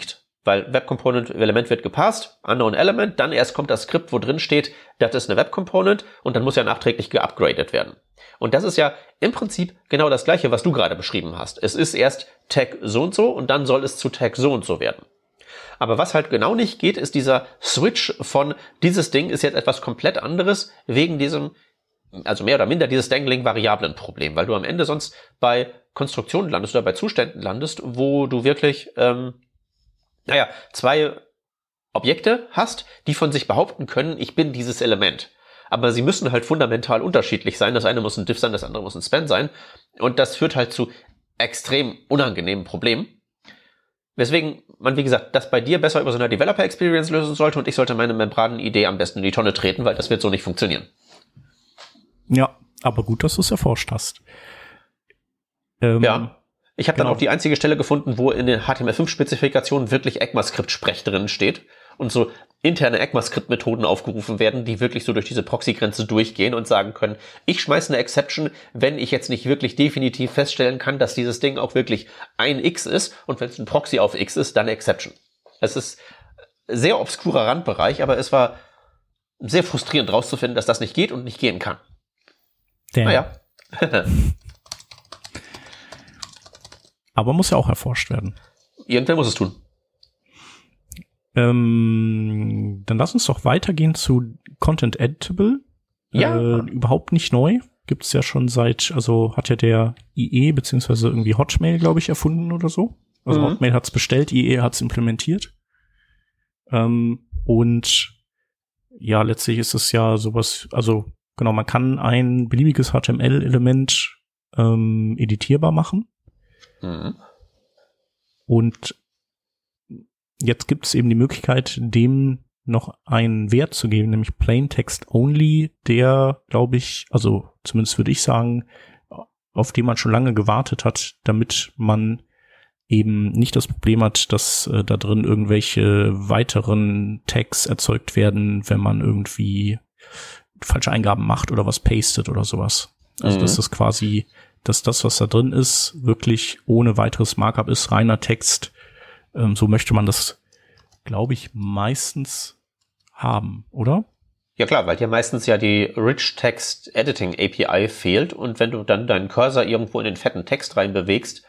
Weil Web Component Element wird gepasst, Unknown Element, dann erst kommt das Skript, wo drin steht, das ist eine Web Component und dann muss ja nachträglich geupgradet werden. Und das ist ja im Prinzip genau das Gleiche, was du gerade beschrieben hast. Es ist erst Tag so und so und dann soll es zu Tag so und so werden. Aber was halt genau nicht geht, ist dieser Switch von dieses Ding ist jetzt etwas komplett anderes wegen diesem, also mehr oder minder dieses Dangling-Variablen-Problem, weil du am Ende sonst bei Konstruktionen landest oder bei Zuständen landest, wo du wirklich, ähm, naja, zwei Objekte hast, die von sich behaupten können, ich bin dieses Element. Aber sie müssen halt fundamental unterschiedlich sein. Das eine muss ein Diff sein, das andere muss ein Span sein. Und das führt halt zu extrem unangenehmen Problemen. Weswegen man, wie gesagt, das bei dir besser über so eine Developer-Experience lösen sollte und ich sollte meine Membranen-Idee am besten in die Tonne treten, weil das wird so nicht funktionieren. Ja, aber gut, dass du es erforscht hast. Ähm, ja. Ich habe genau. dann auch die einzige Stelle gefunden, wo in den H T M L fünf Spezifikationen wirklich ECMAScript-Sprech drin steht und so interne ECMAScript-Methoden aufgerufen werden, die wirklich so durch diese Proxy-Grenze durchgehen und sagen können, ich schmeiße eine Exception, wenn ich jetzt nicht wirklich definitiv feststellen kann, dass dieses Ding auch wirklich ein X ist und wenn es ein Proxy auf X ist, dann eine Exception. Es ist sehr obskurer Randbereich, aber es war sehr frustrierend rauszufinden, dass das nicht geht und nicht gehen kann. Damn. Naja. Aber muss ja auch erforscht werden. Irgendwer muss es tun. Ähm, dann lass uns doch weitergehen zu Content Editable. Ja. Äh, überhaupt nicht neu. Gibt's ja schon seit, also hat ja der I E beziehungsweise irgendwie Hotmail, glaube ich, erfunden oder so. Also mhm. Hotmail hat's bestellt, I E hat's implementiert. Ähm, und ja, letztlich ist es ja sowas, also genau, man kann ein beliebiges H T M L-Element ähm, editierbar machen. Mhm. Und jetzt gibt es eben die Möglichkeit, dem noch einen Wert zu geben, nämlich Plain Text Only, der, glaube ich, also zumindest würde ich sagen, auf den man schon lange gewartet hat, damit man eben nicht das Problem hat, dass äh, da drin irgendwelche weiteren Tags erzeugt werden, wenn man irgendwie falsche Eingaben macht oder was pastet oder sowas. Also mhm. das ist quasi, dass das, was da drin ist, wirklich ohne weiteres Markup ist, reiner Text. Ähm, so möchte man das, glaube ich, meistens haben, oder? Ja klar, weil dir meistens ja die Rich Text Editing A P I fehlt und wenn du dann deinen Cursor irgendwo in den fetten Text reinbewegst,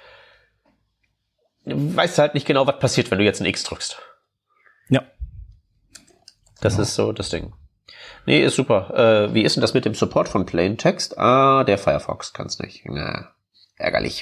weißt du halt nicht genau, was passiert, wenn du jetzt ein X drückst. Ja. Das genau. ist so das Ding. Nee, ist super. Äh, wie ist denn das mit dem Support von Plain Text? Ah, der Firefox kann's nicht. Na, ärgerlich.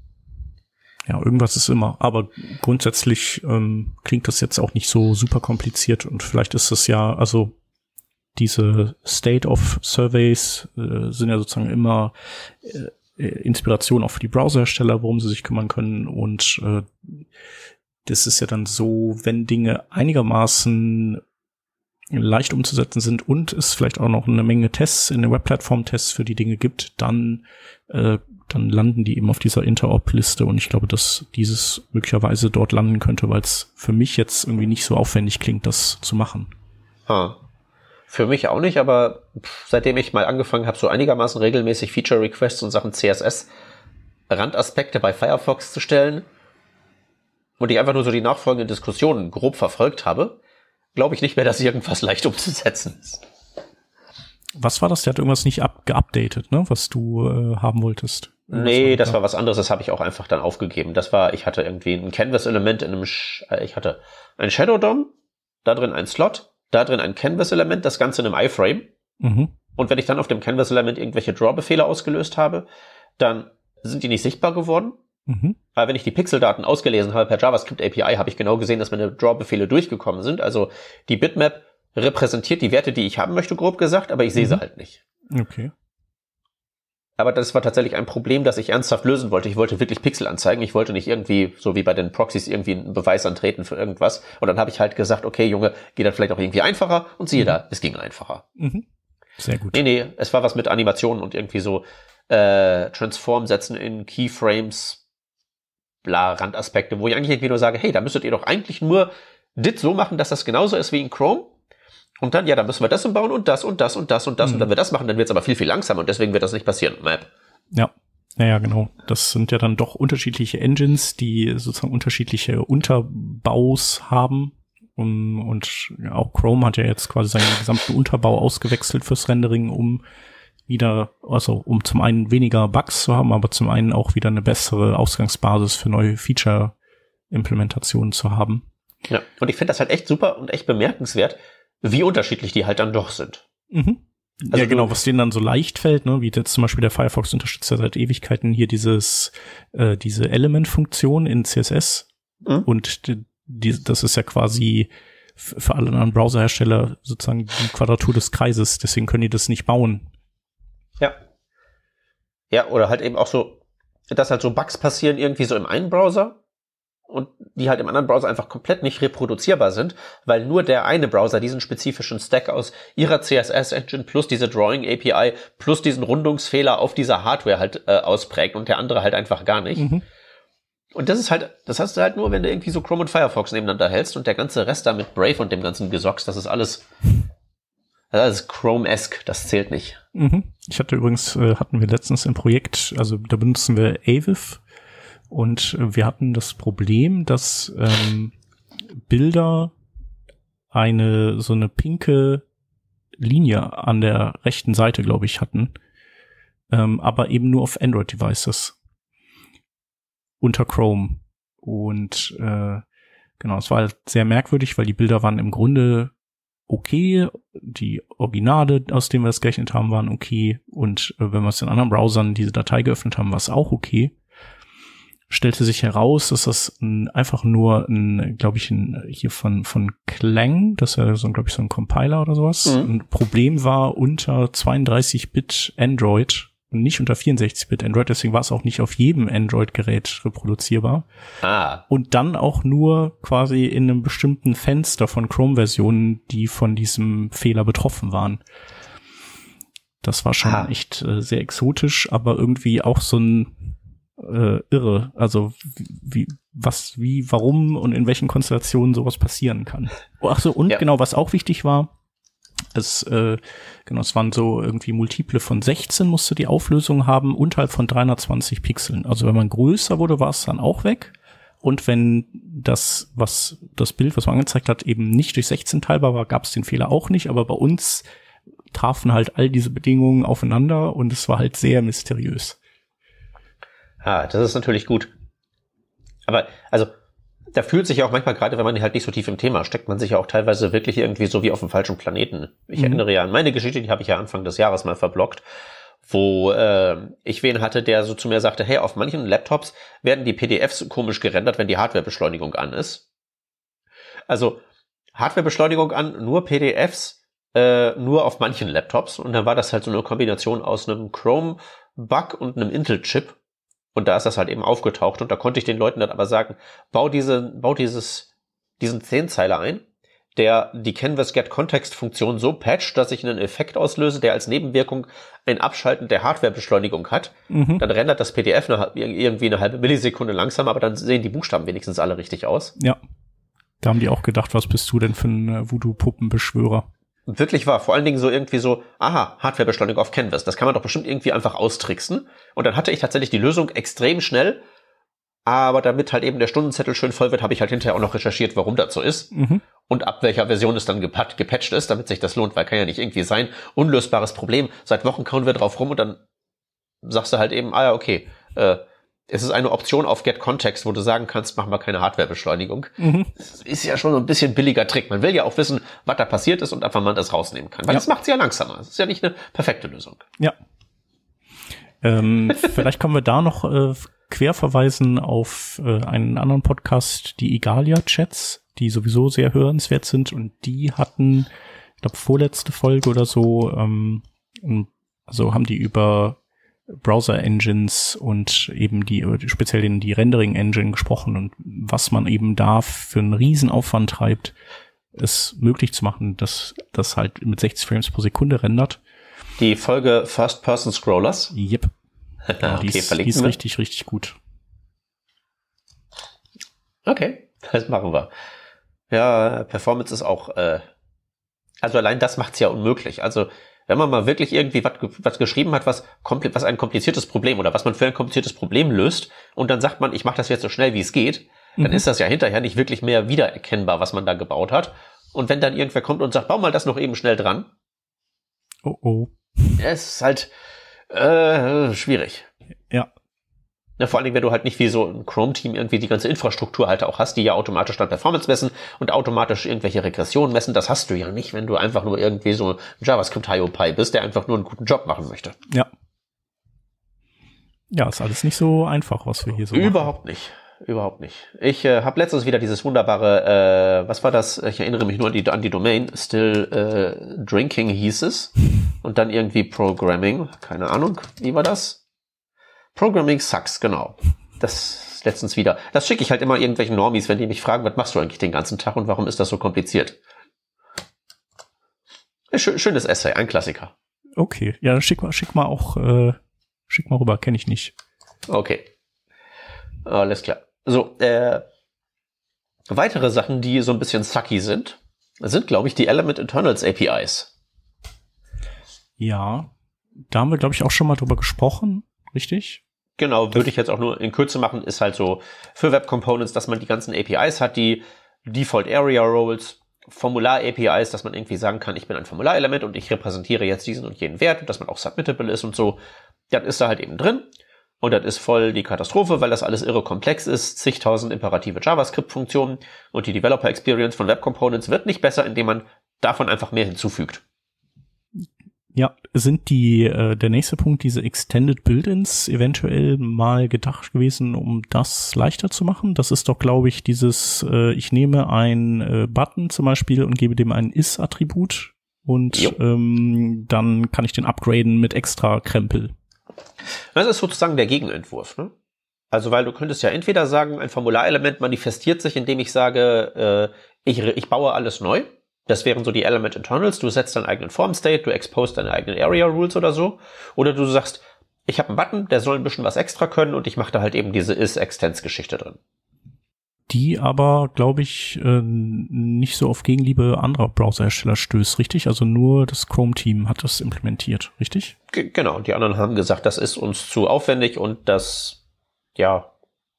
Ja, irgendwas ist immer. Aber grundsätzlich ähm, klingt das jetzt auch nicht so super kompliziert und vielleicht ist es ja, also diese State of Surveys äh, sind ja sozusagen immer äh, Inspiration auch für die Browserhersteller, worum sie sich kümmern können und äh, das ist ja dann so, wenn Dinge einigermaßen leicht umzusetzen sind und es vielleicht auch noch eine Menge Tests in den Webplattform-Tests für die Dinge gibt, dann äh, dann landen die eben auf dieser Interop-Liste und ich glaube, dass dieses möglicherweise dort landen könnte, weil es für mich jetzt irgendwie nicht so aufwendig klingt, das zu machen. Ah. Für mich auch nicht, aber seitdem ich mal angefangen habe, so einigermaßen regelmäßig Feature-Requests und Sachen C S S-Randaspekte bei Firefox zu stellen und ich einfach nur so die nachfolgenden Diskussionen grob verfolgt habe, glaube ich nicht mehr, dass irgendwas leicht umzusetzen ist. Was war das? Der hat irgendwas nicht up- geupdatet, ne? Was du äh, haben wolltest. Nee, das war was anderes, das habe ich auch einfach dann aufgegeben. Das war, ich hatte irgendwie ein Canvas-Element in einem, Sh- äh, ich hatte ein Shadow D O M, da drin ein Slot, da drin ein Canvas-Element, das Ganze in einem iframe. Mhm. Und wenn ich dann auf dem Canvas-Element irgendwelche Draw-Befehle ausgelöst habe, dann sind die nicht sichtbar geworden. Mhm. Weil wenn ich die Pixeldaten ausgelesen habe per JavaScript A P I, habe ich genau gesehen, dass meine Draw-Befehle durchgekommen sind. Also die Bitmap repräsentiert die Werte, die ich haben möchte, grob gesagt, aber ich sehe mhm. sie halt nicht. Okay. Aber das war tatsächlich ein Problem, das ich ernsthaft lösen wollte. Ich wollte wirklich Pixel anzeigen. Ich wollte nicht irgendwie, so wie bei den Proxys, irgendwie einen Beweis antreten für irgendwas. Und dann habe ich halt gesagt, okay, Junge, geht das vielleicht auch irgendwie einfacher? Und siehe mhm. da, es ging einfacher. Mhm. Sehr gut. Nee, nee, es war was mit Animationen und irgendwie so äh, Transform-Sätzen in Keyframes, bla, Randaspekte, wo ich eigentlich irgendwie nur sage, hey, da müsstet ihr doch eigentlich nur dit so machen, dass das genauso ist wie in Chrome. Und dann, ja, dann müssen wir das bauen und das und das und das und das. Mhm. Und wenn wir das machen, dann wird es aber viel, viel langsamer und deswegen wird das nicht passieren. Map. Ja, Naja, genau. Das sind ja dann doch unterschiedliche Engines, die sozusagen unterschiedliche Unterbaus haben. Und, und auch Chrome hat ja jetzt quasi seinen gesamten Unterbau ausgewechselt fürs Rendering, um wieder, also um zum einen weniger Bugs zu haben, aber zum einen auch wieder eine bessere Ausgangsbasis für neue Feature-Implementationen zu haben. Ja, und ich finde das halt echt super und echt bemerkenswert, wie unterschiedlich die halt dann doch sind. Mhm. Also ja, genau, was denen dann so leicht fällt, ne, wie jetzt zum Beispiel der Firefox unterstützt ja seit Ewigkeiten hier dieses, äh, diese Element-Funktion in C S S. Mhm. Und die, die, das ist ja quasi f- für alle anderen Browserhersteller sozusagen die Quadratur des Kreises, deswegen können die das nicht bauen. Ja. Ja, oder halt eben auch so, dass halt so Bugs passieren irgendwie so im einen Browser und die halt im anderen Browser einfach komplett nicht reproduzierbar sind, weil nur der eine Browser diesen spezifischen Stack aus ihrer C S S-Engine plus diese Drawing-A P I plus diesen Rundungsfehler auf dieser Hardware halt äh, ausprägt und der andere halt einfach gar nicht. Mhm. Und das ist halt, das hast du halt nur, wenn du irgendwie so Chrome und Firefox nebeneinander hältst und der ganze Rest da mit Brave und dem ganzen Gesocks, das ist alles, das ist Chrome-esque, das zählt nicht. Mhm. Ich hatte übrigens, äh, hatten wir letztens im Projekt, also da benutzen wir Aviv. Und wir hatten das Problem, dass ähm, Bilder eine so eine pinke Linie an der rechten Seite, glaube ich, hatten, ähm, aber eben nur auf Android-Devices unter Chrome. Und äh, genau, es war halt sehr merkwürdig, weil die Bilder waren im Grunde okay, die Originale, aus denen wir das gerechnet haben, waren okay. Und äh, wenn wir es in anderen Browsern diese Datei geöffnet haben, war es auch okay. Stellte sich heraus, dass das ein, einfach nur ein, glaube ich, ein, hier von von Clang, das ist ja so, glaube ich, so ein Compiler oder sowas, mhm. ein Problem war unter zweiunddreißig Bit Android und nicht unter vierundsechzig Bit Android, deswegen war es auch nicht auf jedem Android-Gerät reproduzierbar. Ah. Und dann auch nur quasi in einem bestimmten Fenster von Chrome-Versionen, die von diesem Fehler betroffen waren. Das war schon ah. echt äh, sehr exotisch, aber irgendwie auch so ein Äh, irre, also wie, was, wie, warum und in welchen Konstellationen sowas passieren kann. Oh, ach so, und ja. Genau, was auch wichtig war, es, äh, genau, es waren so irgendwie Multiple von sechzehn musste die Auflösung haben, unterhalb von dreihundertzwanzig Pixeln. Also wenn man größer wurde, war es dann auch weg. Und wenn das, was, das Bild, was man angezeigt hat, eben nicht durch sechzehn teilbar war, gab es den Fehler auch nicht, aber bei uns trafen halt all diese Bedingungen aufeinander und es war halt sehr mysteriös. Ah, das ist natürlich gut. Aber, also, da fühlt sich ja auch manchmal, gerade wenn man halt nicht so tief im Thema steckt, man sich ja auch teilweise wirklich irgendwie so wie auf dem falschen Planeten. Ich mhm. erinnere ja an meine Geschichte, die habe ich ja Anfang des Jahres mal verblockt, wo äh, ich wen hatte, der so zu mir sagte, hey, auf manchen Laptops werden die P D Fs komisch gerendert, wenn die Hardwarebeschleunigung an ist. Also, Hardwarebeschleunigung an, nur P D Fs, äh, nur auf manchen Laptops. Und dann war das halt so eine Kombination aus einem Chrome-Bug und einem Intel-Chip. Und da ist das halt eben aufgetaucht und da konnte ich den Leuten dann aber sagen, bau diese, bau dieses, diesen Zehnzeiler ein, der die Canvas Get Context Funktion so patcht, dass ich einen Effekt auslöse, der als Nebenwirkung ein Abschalten der Hardwarebeschleunigung hat. Mhm. Dann rendert das P D F eine, irgendwie eine halbe Millisekunde langsamer, aber dann sehen die Buchstaben wenigstens alle richtig aus. Ja. Da haben die auch gedacht, was bist du denn für ein Voodoo-Puppenbeschwörer? Wirklich war. Vor allen Dingen so irgendwie so, aha, Hardwarebeschleunigung auf Canvas. Das kann man doch bestimmt irgendwie einfach austricksen. Und dann hatte ich tatsächlich die Lösung extrem schnell. Aber damit halt eben der Stundenzettel schön voll wird, habe ich halt hinterher auch noch recherchiert, warum das so ist. Mhm. Und ab welcher Version es dann gepat- gepatcht ist, damit sich das lohnt. Weil kann ja nicht irgendwie sein. Unlösbares Problem. Seit Wochen kauen wir drauf rum und dann sagst du halt eben, ah ja, okay, äh, es ist eine Option auf Get Context, wo du sagen kannst, mach mal keine Hardwarebeschleunigung. Mhm. Das ist ja schon so ein bisschen billiger Trick. Man will ja auch wissen, was da passiert ist und einfach mal das rausnehmen kann. Weil ja. Das macht es ja langsamer. Das ist ja nicht eine perfekte Lösung. Ja. Ähm, vielleicht können wir da noch äh, querverweisen auf äh, einen anderen Podcast, die Igalia-Chats, die sowieso sehr hörenswert sind. Und die hatten, ich glaube, vorletzte Folge oder so, ähm, also haben die über Browser-Engines und eben die, speziell den, die Rendering-Engine gesprochen und was man eben da für einen Riesenaufwand treibt, es möglich zu machen, dass das halt mit sechzig Frames pro Sekunde rendert. Die Folge First-Person-Scrollers? Yep. Ja, okay, die ist, die ist richtig, richtig gut. Okay, das machen wir. Ja, Performance ist auch, äh, also allein das macht's ja unmöglich. Also wenn man mal wirklich irgendwie was, was geschrieben hat, was, kompl- was ein kompliziertes Problem oder was man für ein kompliziertes Problem löst und dann sagt man, ich mache das jetzt so schnell wie es geht, mhm. dann ist das ja hinterher nicht wirklich mehr wiedererkennbar, was man da gebaut hat. Und wenn dann irgendwer kommt und sagt, bau mal das noch eben schnell dran. Oh oh. Es ist halt äh, schwierig. Ja. Ja, vor allen Dingen, wenn du halt nicht wie so ein Chrome-Team irgendwie die ganze Infrastruktur halt auch hast, die ja automatisch dann Performance messen und automatisch irgendwelche Regressionen messen. Das hast du ja nicht, wenn du einfach nur irgendwie so ein JavaScript-Hyopai bist, der einfach nur einen guten Job machen möchte. Ja. Ja, ist alles nicht so einfach, was wir hier so machen. Überhaupt nicht. Überhaupt nicht. Ich äh, habe letztens wieder dieses wunderbare, äh, was war das? Ich erinnere mich nur an die, an die Domain. Still äh, Drinking hieß es. Und dann irgendwie Programming. Keine Ahnung. Wie war das? Programming sucks, genau. Das letztens wieder. Das schicke ich halt immer irgendwelchen Normies, wenn die mich fragen, was machst du eigentlich den ganzen Tag und warum ist das so kompliziert? Schönes Essay, ein Klassiker. Okay, ja, dann schick mal, schick mal auch, äh, schick mal rüber, kenne ich nicht. Okay. Alles klar. So, äh, weitere Sachen, die so ein bisschen sucky sind, sind, glaube ich, die Element Internals A P Is. Ja, da haben wir, glaube ich, auch schon mal drüber gesprochen, richtig? Genau, würde ich jetzt auch nur in Kürze machen, ist halt so für Web Components, dass man die ganzen A P Is hat, die Default Area Roles, Formular-A P Is, dass man irgendwie sagen kann, ich bin ein Formularelement und ich repräsentiere jetzt diesen und jenen Wert und dass man auch submittable ist und so. Das ist da halt eben drin. Und das ist voll die Katastrophe, weil das alles irre komplex ist, zigtausend imperative JavaScript-Funktionen und die Developer-Experience von Web Components wird nicht besser, indem man davon einfach mehr hinzufügt. Ja, sind die äh, der nächste Punkt, diese Extended Build-ins, eventuell mal gedacht gewesen, um das leichter zu machen? Das ist doch, glaube ich, dieses, äh, ich nehme ein äh, Button zum Beispiel und gebe dem ein Is-Attribut und ähm, dann kann ich den upgraden mit extra Krempel. Das ist sozusagen der Gegenentwurf, ne? Also, weil du könntest ja entweder sagen, ein Formularelement manifestiert sich, indem ich sage, äh, ich, ich baue alles neu. Das wären so die Element Internals. Du setzt deinen eigenen Form State, du exposed deine eigenen Area Rules oder so. Oder du sagst, ich habe einen Button, der soll ein bisschen was extra können und ich mache da halt eben diese Is-Extends-Geschichte drin. Die aber, glaube ich, äh, nicht so auf Gegenliebe anderer Browserhersteller stößt, richtig? Also nur das Chrome-Team hat das implementiert, richtig? G- genau, die anderen haben gesagt, das ist uns zu aufwendig und das, ja,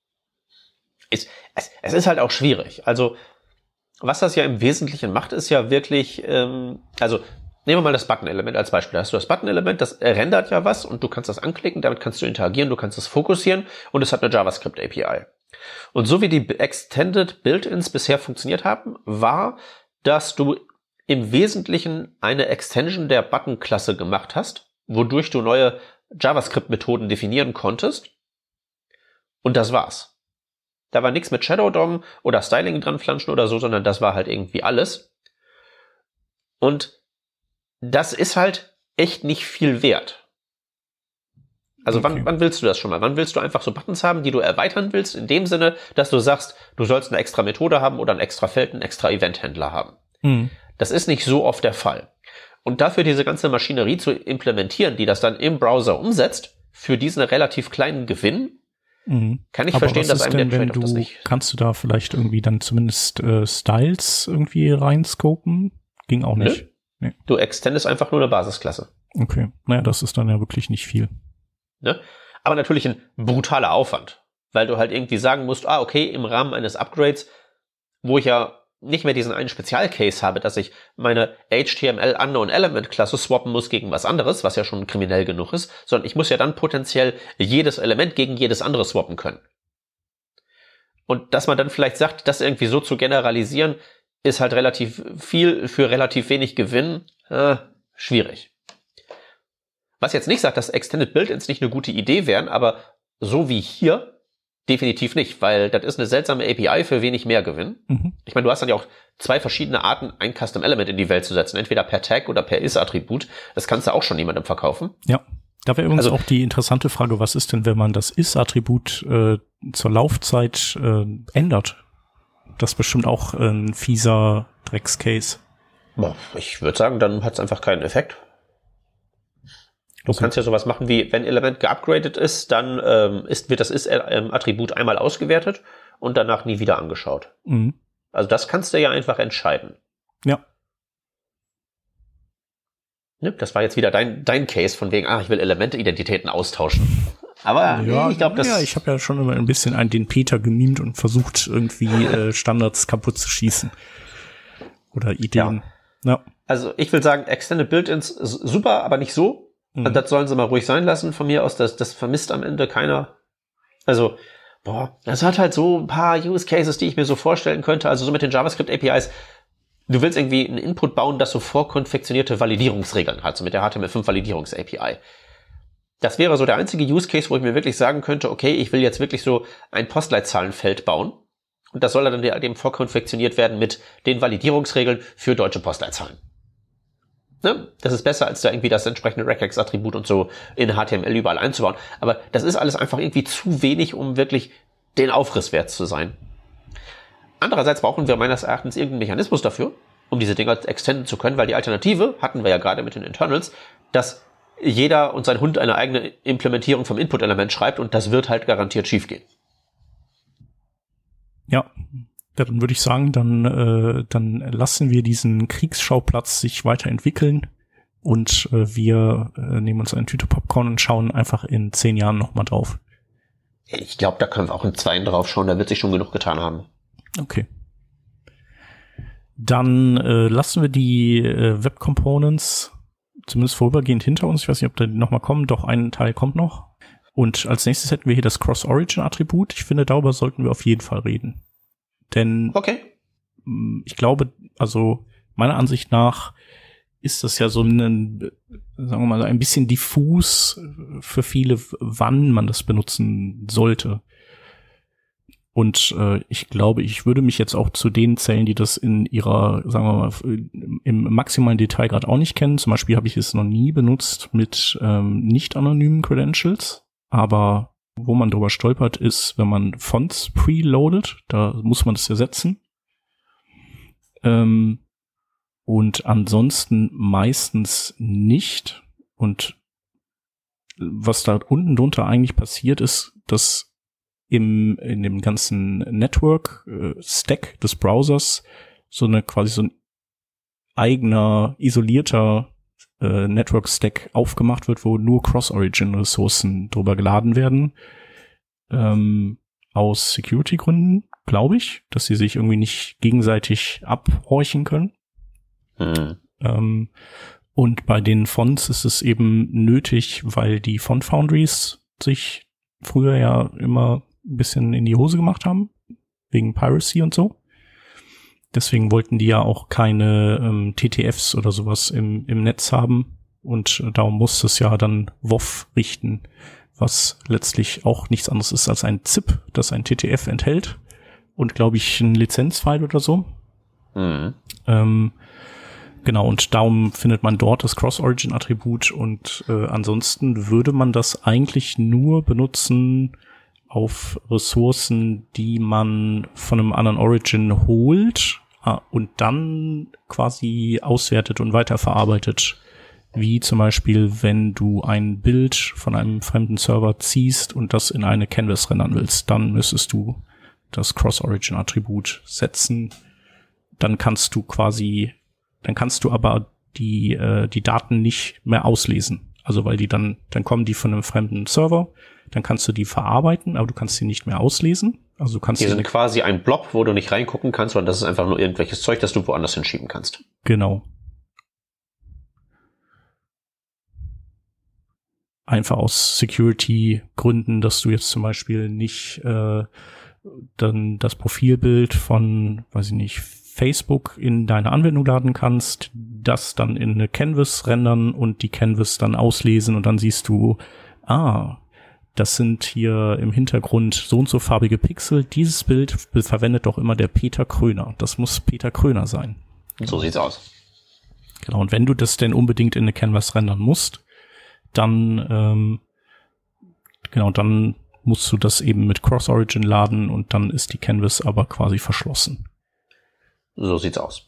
ist, es, es ist halt auch schwierig. Also, was das ja im Wesentlichen macht, ist ja wirklich, ähm, also nehmen wir mal das Button-Element als Beispiel. Da hast du das Button-Element, das rendert ja was und du kannst das anklicken, damit kannst du interagieren, du kannst es fokussieren und es hat eine JavaScript-A P I. Und so wie die Extended Build-ins bisher funktioniert haben, war, dass du im Wesentlichen eine Extension der Button-Klasse gemacht hast, wodurch du neue JavaScript-Methoden definieren konntest und das war's. Da war nichts mit Shadow D O M oder Styling dran flanschen oder so, sondern das war halt irgendwie alles. Und das ist halt echt nicht viel wert. Also okay. wann, wann willst du das schon mal? Wann willst du einfach so Buttons haben, die du erweitern willst, in dem Sinne, dass du sagst, du sollst eine extra Methode haben oder ein extra Feld, einen extra Event-Händler haben. Mhm. Das ist nicht so oft der Fall. Und dafür diese ganze Maschinerie zu implementieren, die das dann im Browser umsetzt, für diesen relativ kleinen Gewinn, Mhm. kann ich Aber verstehen, dass einem denn, der wenn du, das nicht... Kannst du da vielleicht irgendwie dann zumindest äh, Styles irgendwie reinscopen? Ging auch nicht. Nee. Du extendest einfach nur eine Basisklasse. Okay, naja, das ist dann ja wirklich nicht viel. Ne? Aber natürlich ein brutaler Aufwand, weil du halt irgendwie sagen musst, ah, okay, im Rahmen eines Upgrades, wo ich ja nicht mehr diesen einen Spezialcase habe, dass ich meine H T M L Unknown Element Klasse swappen muss gegen was anderes, was ja schon kriminell genug ist, sondern ich muss ja dann potenziell jedes Element gegen jedes andere swappen können. Und dass man dann vielleicht sagt, das irgendwie so zu generalisieren, ist halt relativ viel für relativ wenig Gewinn, äh, schwierig. Was jetzt nicht sagt, dass Extended Build-ins nicht eine gute Idee wären, aber so wie hier definitiv nicht, weil das ist eine seltsame A P I für wenig mehr Gewinn. Mhm. Ich meine, du hast dann ja auch zwei verschiedene Arten, ein Custom Element in die Welt zu setzen, entweder per Tag oder per Is-Attribut. Das kannst du auch schon jemandem verkaufen. Ja, da wäre übrigens also, auch die interessante Frage, was ist denn, wenn man das Is-Attribut äh, zur Laufzeit äh, ändert? Das ist bestimmt auch ein fieser Dreckscase. Ich würde sagen, dann hat es einfach keinen Effekt. Du kannst ja sowas machen wie, wenn Element geupgradet ist, dann ähm, ist, wird das Is-Attribut einmal ausgewertet und danach nie wieder angeschaut. Mhm. Also das kannst du ja einfach entscheiden. Ja. Ne, das war jetzt wieder dein, dein Case von wegen, ah, ich will Elemente-Identitäten austauschen. Aber ja, ich glaube, das... Ja, ich habe ja schon immer ein bisschen an den Peter gemimt und versucht, irgendwie äh, Standards kaputt zu schießen. Oder Ideen. Ja. Ja. Also ich will sagen, Extended Build-ins super, aber nicht so. Mhm. Und das sollen sie mal ruhig sein lassen von mir aus. Das, das vermisst am Ende keiner. Also, boah, das hat halt so ein paar Use Cases, die ich mir so vorstellen könnte. Also so mit den JavaScript-A P Is. Du willst irgendwie einen Input bauen, das so vorkonfektionierte Validierungsregeln hat. So mit der H T M L fünf Validierungs-A P I. Das wäre so der einzige Use Case, wo ich mir wirklich sagen könnte, okay, ich will jetzt wirklich so ein Postleitzahlenfeld bauen. Und das soll dann eben vorkonfektioniert werden mit den Validierungsregeln für deutsche Postleitzahlen. Ne? Das ist besser, als da irgendwie das entsprechende Regex-Attribut und so in H T M L überall einzubauen. Aber das ist alles einfach irgendwie zu wenig, um wirklich den Aufriss wert zu sein. Andererseits brauchen wir meines Erachtens irgendeinen Mechanismus dafür, um diese Dinger extenden zu können, weil die Alternative, hatten wir ja gerade mit den Internals, dass jeder und sein Hund eine eigene Implementierung vom Input-Element schreibt und das wird halt garantiert schiefgehen. Ja, dann würde ich sagen, dann, äh, dann lassen wir diesen Kriegsschauplatz sich weiterentwickeln und äh, wir äh, nehmen uns eine Tüte Popcorn und schauen einfach in zehn Jahren nochmal drauf. Ich glaube, da können wir auch in zwei drauf schauen, da wird sich schon genug getan haben. Okay. Dann äh, lassen wir die äh, Web Components zumindest vorübergehend hinter uns. Ich weiß nicht, ob da nochmal kommen. Doch, ein Teil kommt noch. Und als nächstes hätten wir hier das Cross-Origin-Attribut. Ich finde, darüber sollten wir auf jeden Fall reden. Denn okay. Ich glaube, also meiner Ansicht nach ist das ja so ein, sagen wir mal, ein bisschen diffus für viele, wann man das benutzen sollte. Und äh, ich glaube, ich würde mich jetzt auch zu denen zählen, die das in ihrer, sagen wir mal, im maximalen Detailgrad auch nicht kennen. Zum Beispiel habe ich es noch nie benutzt mit ähm, nicht anonymen Credentials. Aber wo man drüber stolpert, ist, wenn man Fonts preloadet, da muss man das ersetzen. Ähm, und ansonsten meistens nicht. Und was da unten drunter eigentlich passiert ist, dass im in dem ganzen Network-Stack äh, des Browsers so eine quasi so ein eigener, isolierter äh, Network-Stack aufgemacht wird, wo nur Cross-Origin-Ressourcen drüber geladen werden. Ähm, aus Security-Gründen, glaube ich, dass sie sich irgendwie nicht gegenseitig abhorchen können. Mhm. Ähm, und bei den Fonts ist es eben nötig, weil die Font Foundries sich früher ja immer ein bisschen in die Hose gemacht haben, wegen Piracy und so. Deswegen wollten die ja auch keine ähm, T T Fs oder sowas im, im Netz haben und äh, darum musste es ja dann W O F richten, was letztlich auch nichts anderes ist als ein Z I P, das ein T T F enthält und glaube ich ein Lizenzfile oder so. Mhm. Ähm, genau, und darum findet man dort das Cross-Origin-Attribut und äh, ansonsten würde man das eigentlich nur benutzen auf Ressourcen, die man von einem anderen Origin holt ah, und dann quasi auswertet und weiterverarbeitet. Wie zum Beispiel, wenn du ein Bild von einem fremden Server ziehst und das in eine Canvas rendern willst, dann müsstest du das Cross-Origin-Attribut setzen. Dann kannst du quasi, dann kannst du aber die äh, die Daten nicht mehr auslesen. Also weil die dann, dann kommen die von einem fremden Server, dann kannst du die verarbeiten, aber du kannst sie nicht mehr auslesen. Also du kannst die sind quasi ein Blob, wo du nicht reingucken kannst, sondern das ist einfach nur irgendwelches Zeug, das du woanders hinschieben kannst. Genau. Einfach aus Security-Gründen, dass du jetzt zum Beispiel nicht äh, dann das Profilbild von, weiß ich nicht, Facebook in deine Anwendung laden kannst, das dann in eine Canvas rendern und die Canvas dann auslesen und dann siehst du, ah, das sind hier im Hintergrund so und so farbige Pixel. Dieses Bild verwendet doch immer der Peter Kröner. Das muss Peter Kröner sein. So sieht's aus. Genau, und wenn du das denn unbedingt in eine Canvas rendern musst, dann, ähm, genau, dann musst du das eben mit Cross-Origin laden und dann ist die Canvas aber quasi verschlossen. So sieht's aus.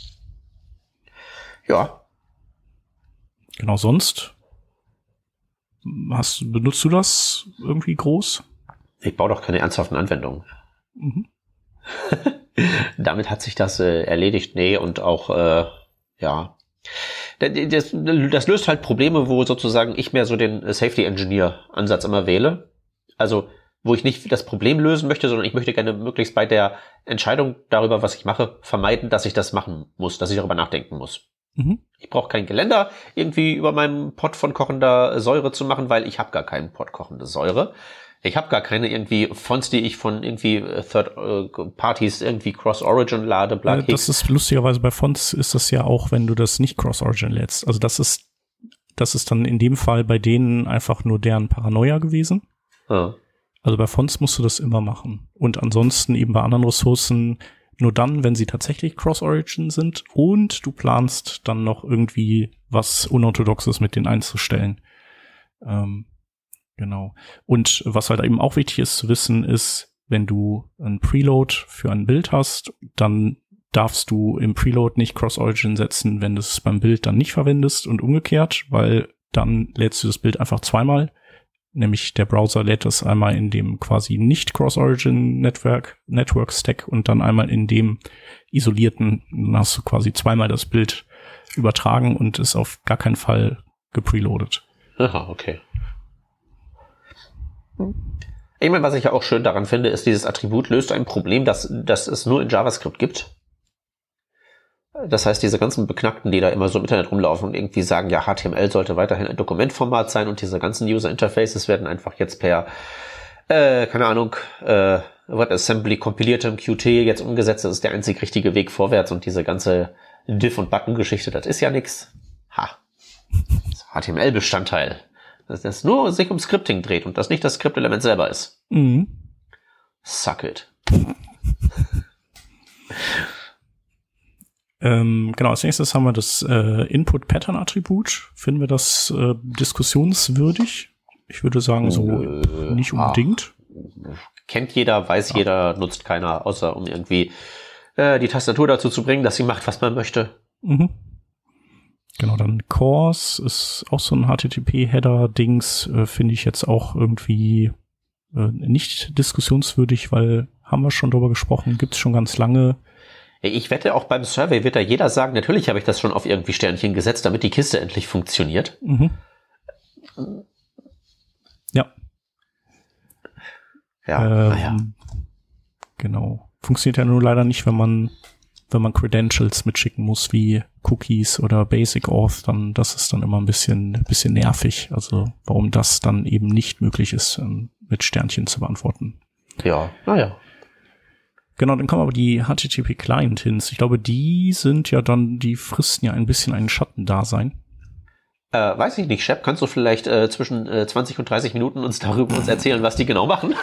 Ja. Genau, sonst hast, benutzt du das irgendwie groß? Ich baue doch keine ernsthaften Anwendungen. Mhm. Damit hat sich das äh, erledigt. Nee, und auch, äh, ja, das, das löst halt Probleme, wo sozusagen ich mehr so den Safety-Engineer-Ansatz immer wähle. Also, wo ich nicht das Problem lösen möchte, sondern ich möchte gerne möglichst bei der Entscheidung darüber, was ich mache, vermeiden, dass ich das machen muss, dass ich darüber nachdenken muss. Mhm. Ich brauche kein Geländer irgendwie über meinem Pot von kochender Säure zu machen, weil ich habe gar keinen Pot kochende Säure. Ich habe gar keine irgendwie Fonts, die ich von irgendwie Third äh, Parties irgendwie Cross-Origin lade. Bla, das ist lustigerweise bei Fonts ist das ja auch, wenn du das nicht Cross-Origin lädst. Also das ist das ist dann in dem Fall bei denen einfach nur deren Paranoia gewesen. Ja. Also bei Fonts musst du das immer machen. Und ansonsten eben bei anderen Ressourcen nur dann, wenn sie tatsächlich Cross-Origin sind und du planst dann noch irgendwie was Unorthodoxes mit denen einzustellen. Ähm, genau. Und was halt eben auch wichtig ist zu wissen, ist, wenn du ein Preload für ein Bild hast, dann darfst du im Preload nicht Cross-Origin setzen, wenn du es beim Bild dann nicht verwendest und umgekehrt, weil dann lädst du das Bild einfach zweimal. Nämlich der Browser lädt das einmal in dem quasi nicht Cross-Origin Network, Network Stack und dann einmal in dem isolierten. Dann hast du quasi zweimal das Bild übertragen und ist auf gar keinen Fall gepreloadet. Aha, okay. Ich meine, was ich ja auch schön daran finde, ist, dieses Attribut löst ein Problem, das, das es nur in JavaScript gibt. Das heißt, diese ganzen Beknackten, die da immer so im Internet rumlaufen und irgendwie sagen, ja, H T M L sollte weiterhin ein Dokumentformat sein und diese ganzen User Interfaces werden einfach jetzt per, äh, keine Ahnung, äh, WebAssembly kompiliertem Qt jetzt umgesetzt. Das ist der einzig richtige Weg vorwärts und diese ganze Div- und Button-Geschichte, das ist ja nix. Ha. H T M L-Bestandteil. Dass das nur sich um Scripting dreht und das nicht das Skriptelement selber ist. Mhm. Suck it. Ähm, genau, als nächstes haben wir das äh, Input-Pattern-Attribut. Finden wir das äh, diskussionswürdig? Ich würde sagen, so äh, nicht unbedingt. Ah, kennt jeder, weiß ja. jeder, nutzt keiner, außer um irgendwie äh, die Tastatur dazu zu bringen, dass sie macht, was man möchte. Mhm. Genau, dann Cores ist auch so ein H T T P-Header-Dings, äh, finde ich jetzt auch irgendwie äh, nicht diskussionswürdig, weil haben wir schon drüber gesprochen, gibt's schon ganz lange. Ich wette, auch beim Survey wird da jeder sagen, natürlich habe ich das schon auf irgendwie Sternchen gesetzt, damit die Kiste endlich funktioniert. Mhm. Ja. Ja, ähm, naja. Genau. Funktioniert ja nur leider nicht, wenn man wenn man Credentials mitschicken muss, wie Cookies oder Basic Auth, dann das ist dann immer ein bisschen bisschen nervig. Also warum das dann eben nicht möglich ist, mit Sternchen zu beantworten. Ja, naja. Genau, dann kommen aber die H T T P-Client-Hints. Ich glaube, die sind ja dann, die fristen ja ein bisschen ein Schattendasein. Äh, weiß ich nicht, Shep, kannst du vielleicht äh, zwischen äh, zwanzig und dreißig Minuten uns darüber uns erzählen, was die genau machen?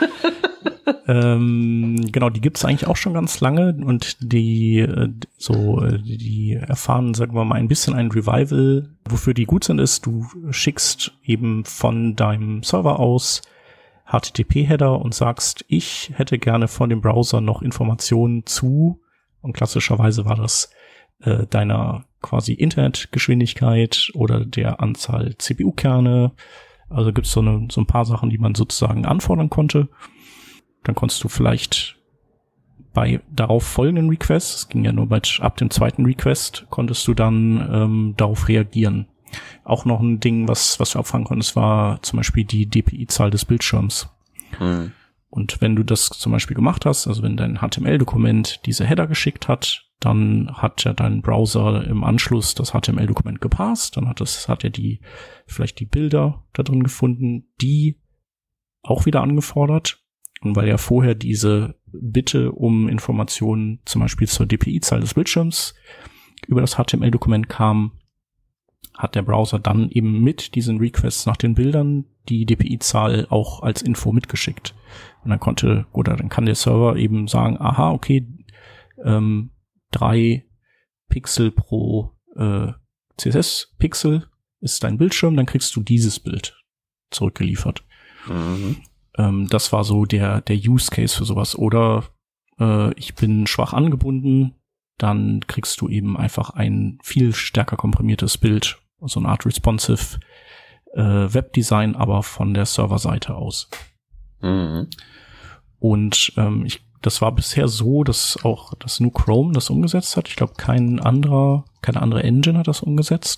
ähm, genau, die gibt's eigentlich auch schon ganz lange und die äh, so äh, die erfahren, sagen wir mal, ein bisschen ein Revival. Wofür die gut sind, ist, du schickst eben von deinem Server aus H T T P-Header und sagst, ich hätte gerne von dem Browser noch Informationen zu, und klassischerweise war das äh, deiner quasi Internetgeschwindigkeit oder der Anzahl C P U-Kerne. Also gibt es so, eine, so ein paar Sachen, die man sozusagen anfordern konnte. Dann konntest du vielleicht bei darauf folgenden Requests, es ging ja nur bei, ab dem zweiten Request, konntest du dann ähm, darauf reagieren. Auch noch ein Ding, was was du abfangen konntest, war zum Beispiel die D P I-Zahl des Bildschirms. Hm. Und wenn du das zum Beispiel gemacht hast, also wenn dein H T M L-Dokument diese Header geschickt hat, dann hat ja dein Browser im Anschluss das H T M L-Dokument gepasst, dann hat es hat er die vielleicht die Bilder da drin gefunden, die auch wieder angefordert. Und weil ja vorher diese Bitte um Informationen zum Beispiel zur D P I-Zahl des Bildschirms über das H T M L-Dokument kam, hat der Browser dann eben mit diesen Requests nach den Bildern die D P I-Zahl auch als Info mitgeschickt. Und dann konnte, oder dann kann der Server eben sagen, aha, okay, ähm, drei Pixel pro äh, C S S-Pixel ist dein Bildschirm, dann kriegst du dieses Bild zurückgeliefert. Mhm. Ähm, das war so der der Use Case für sowas. Oder äh, ich bin schwach angebunden, dann kriegst du eben einfach ein viel stärker komprimiertes Bild, so eine Art responsive äh, Webdesign, aber von der Serverseite aus. Mhm. Und ähm, ich, das war bisher so, dass auch das nur Chrome das umgesetzt hat. Ich glaube, kein anderer, keine andere Engine hat das umgesetzt.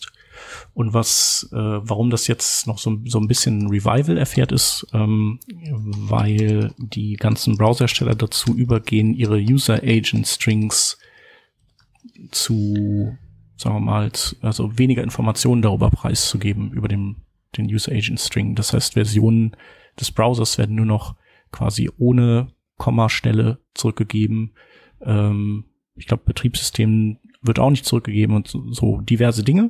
Und was, äh, warum das jetzt noch so, so ein bisschen Revival erfährt, ist, ähm, weil die ganzen Browserhersteller dazu übergehen, ihre User-Agent-Strings zu, sagen wir mal, zu, also weniger Informationen darüber preiszugeben, über den, den User-Agent-String. Das heißt, Versionen des Browsers werden nur noch quasi ohne Kommastelle zurückgegeben. Ähm, ich glaube, Betriebssystem wird auch nicht zurückgegeben und so, so diverse Dinge.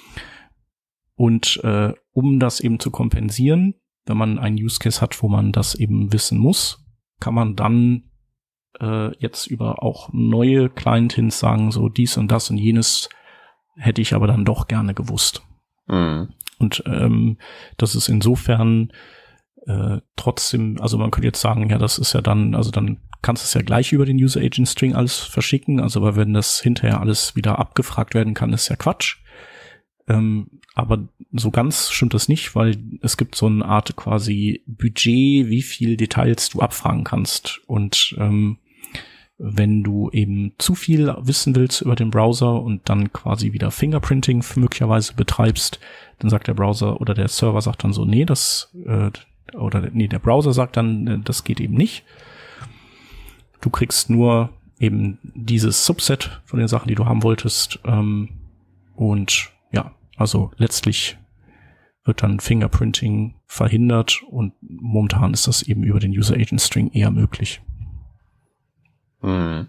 Und äh, um das eben zu kompensieren, wenn man einen Use Case hat, wo man das eben wissen muss, kann man dann äh, jetzt über auch neue Client-Hints sagen, so dies und das und jenes hätte ich aber dann doch gerne gewusst. Mhm. Und ähm, das ist insofern äh, trotzdem, also man könnte jetzt sagen, ja, das ist ja dann, also dann kannst du es ja gleich über den User-Agent-String alles verschicken, also aber wenn das hinterher alles wieder abgefragt werden kann, ist ja Quatsch. Ähm, aber so ganz stimmt das nicht, weil es gibt so eine Art quasi Budget, wie viel Details du abfragen kannst. Und ähm, wenn du eben zu viel wissen willst über den Browser und dann quasi wieder Fingerprinting möglicherweise betreibst, dann sagt der Browser oder der Server sagt dann so, nee, das äh, oder nee, der Browser sagt dann, äh, das geht eben nicht. Du kriegst nur eben dieses Subset von den Sachen, die du haben wolltest. Ähm, und ja, also letztlich wird dann Fingerprinting verhindert und momentan ist das eben über den User-Agent-String eher möglich. Hm.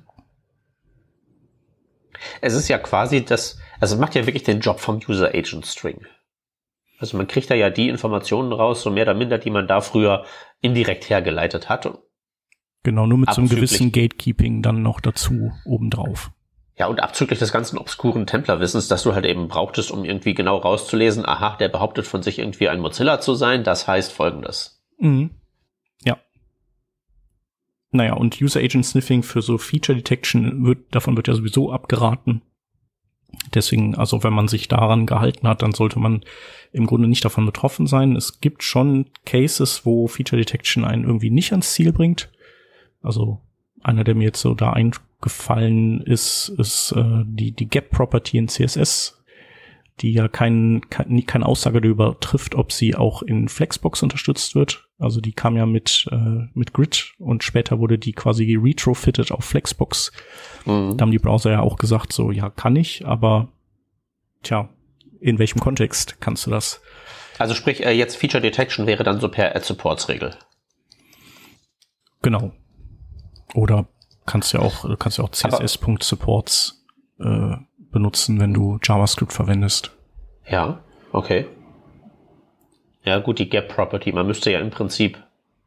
Es ist ja quasi das, also es macht ja wirklich den Job vom User-Agent-String. Also man kriegt da ja die Informationen raus, so mehr oder minder, die man da früher indirekt hergeleitet hat. Genau, nur mit so einem gewissen Gatekeeping dann noch dazu obendrauf. Ja, und abzüglich des ganzen obskuren Templerwissens, das du halt eben brauchtest, um irgendwie genau rauszulesen, aha, der behauptet von sich irgendwie ein Mozilla zu sein, das heißt Folgendes. Mhm. Ja. Naja, und User-Agent-Sniffing für so Feature-Detection, wird, davon wird ja sowieso abgeraten. Deswegen, also wenn man sich daran gehalten hat, dann sollte man im Grunde nicht davon betroffen sein. Es gibt schon Cases, wo Feature-Detection einen irgendwie nicht ans Ziel bringt. Also einer, der mir jetzt so da eingefallen ist, ist äh, die die Gap-Property in C S S, die ja kein, kein, keine Aussage darüber trifft, ob sie auch in Flexbox unterstützt wird. Also die kam ja mit äh, mit Grid und später wurde die quasi retrofitted auf Flexbox. Mhm. Da haben die Browser ja auch gesagt, so ja, kann ich, aber tja, in welchem Kontext kannst du das? Also sprich, äh, jetzt Feature Detection wäre dann so per Ad-Supports-Regel. Genau. Oder kannst ja auch kannst ja auch C S S.supports äh, benutzen, wenn du JavaScript verwendest. Ja, okay. Ja gut, die Gap-Property, man müsste ja im Prinzip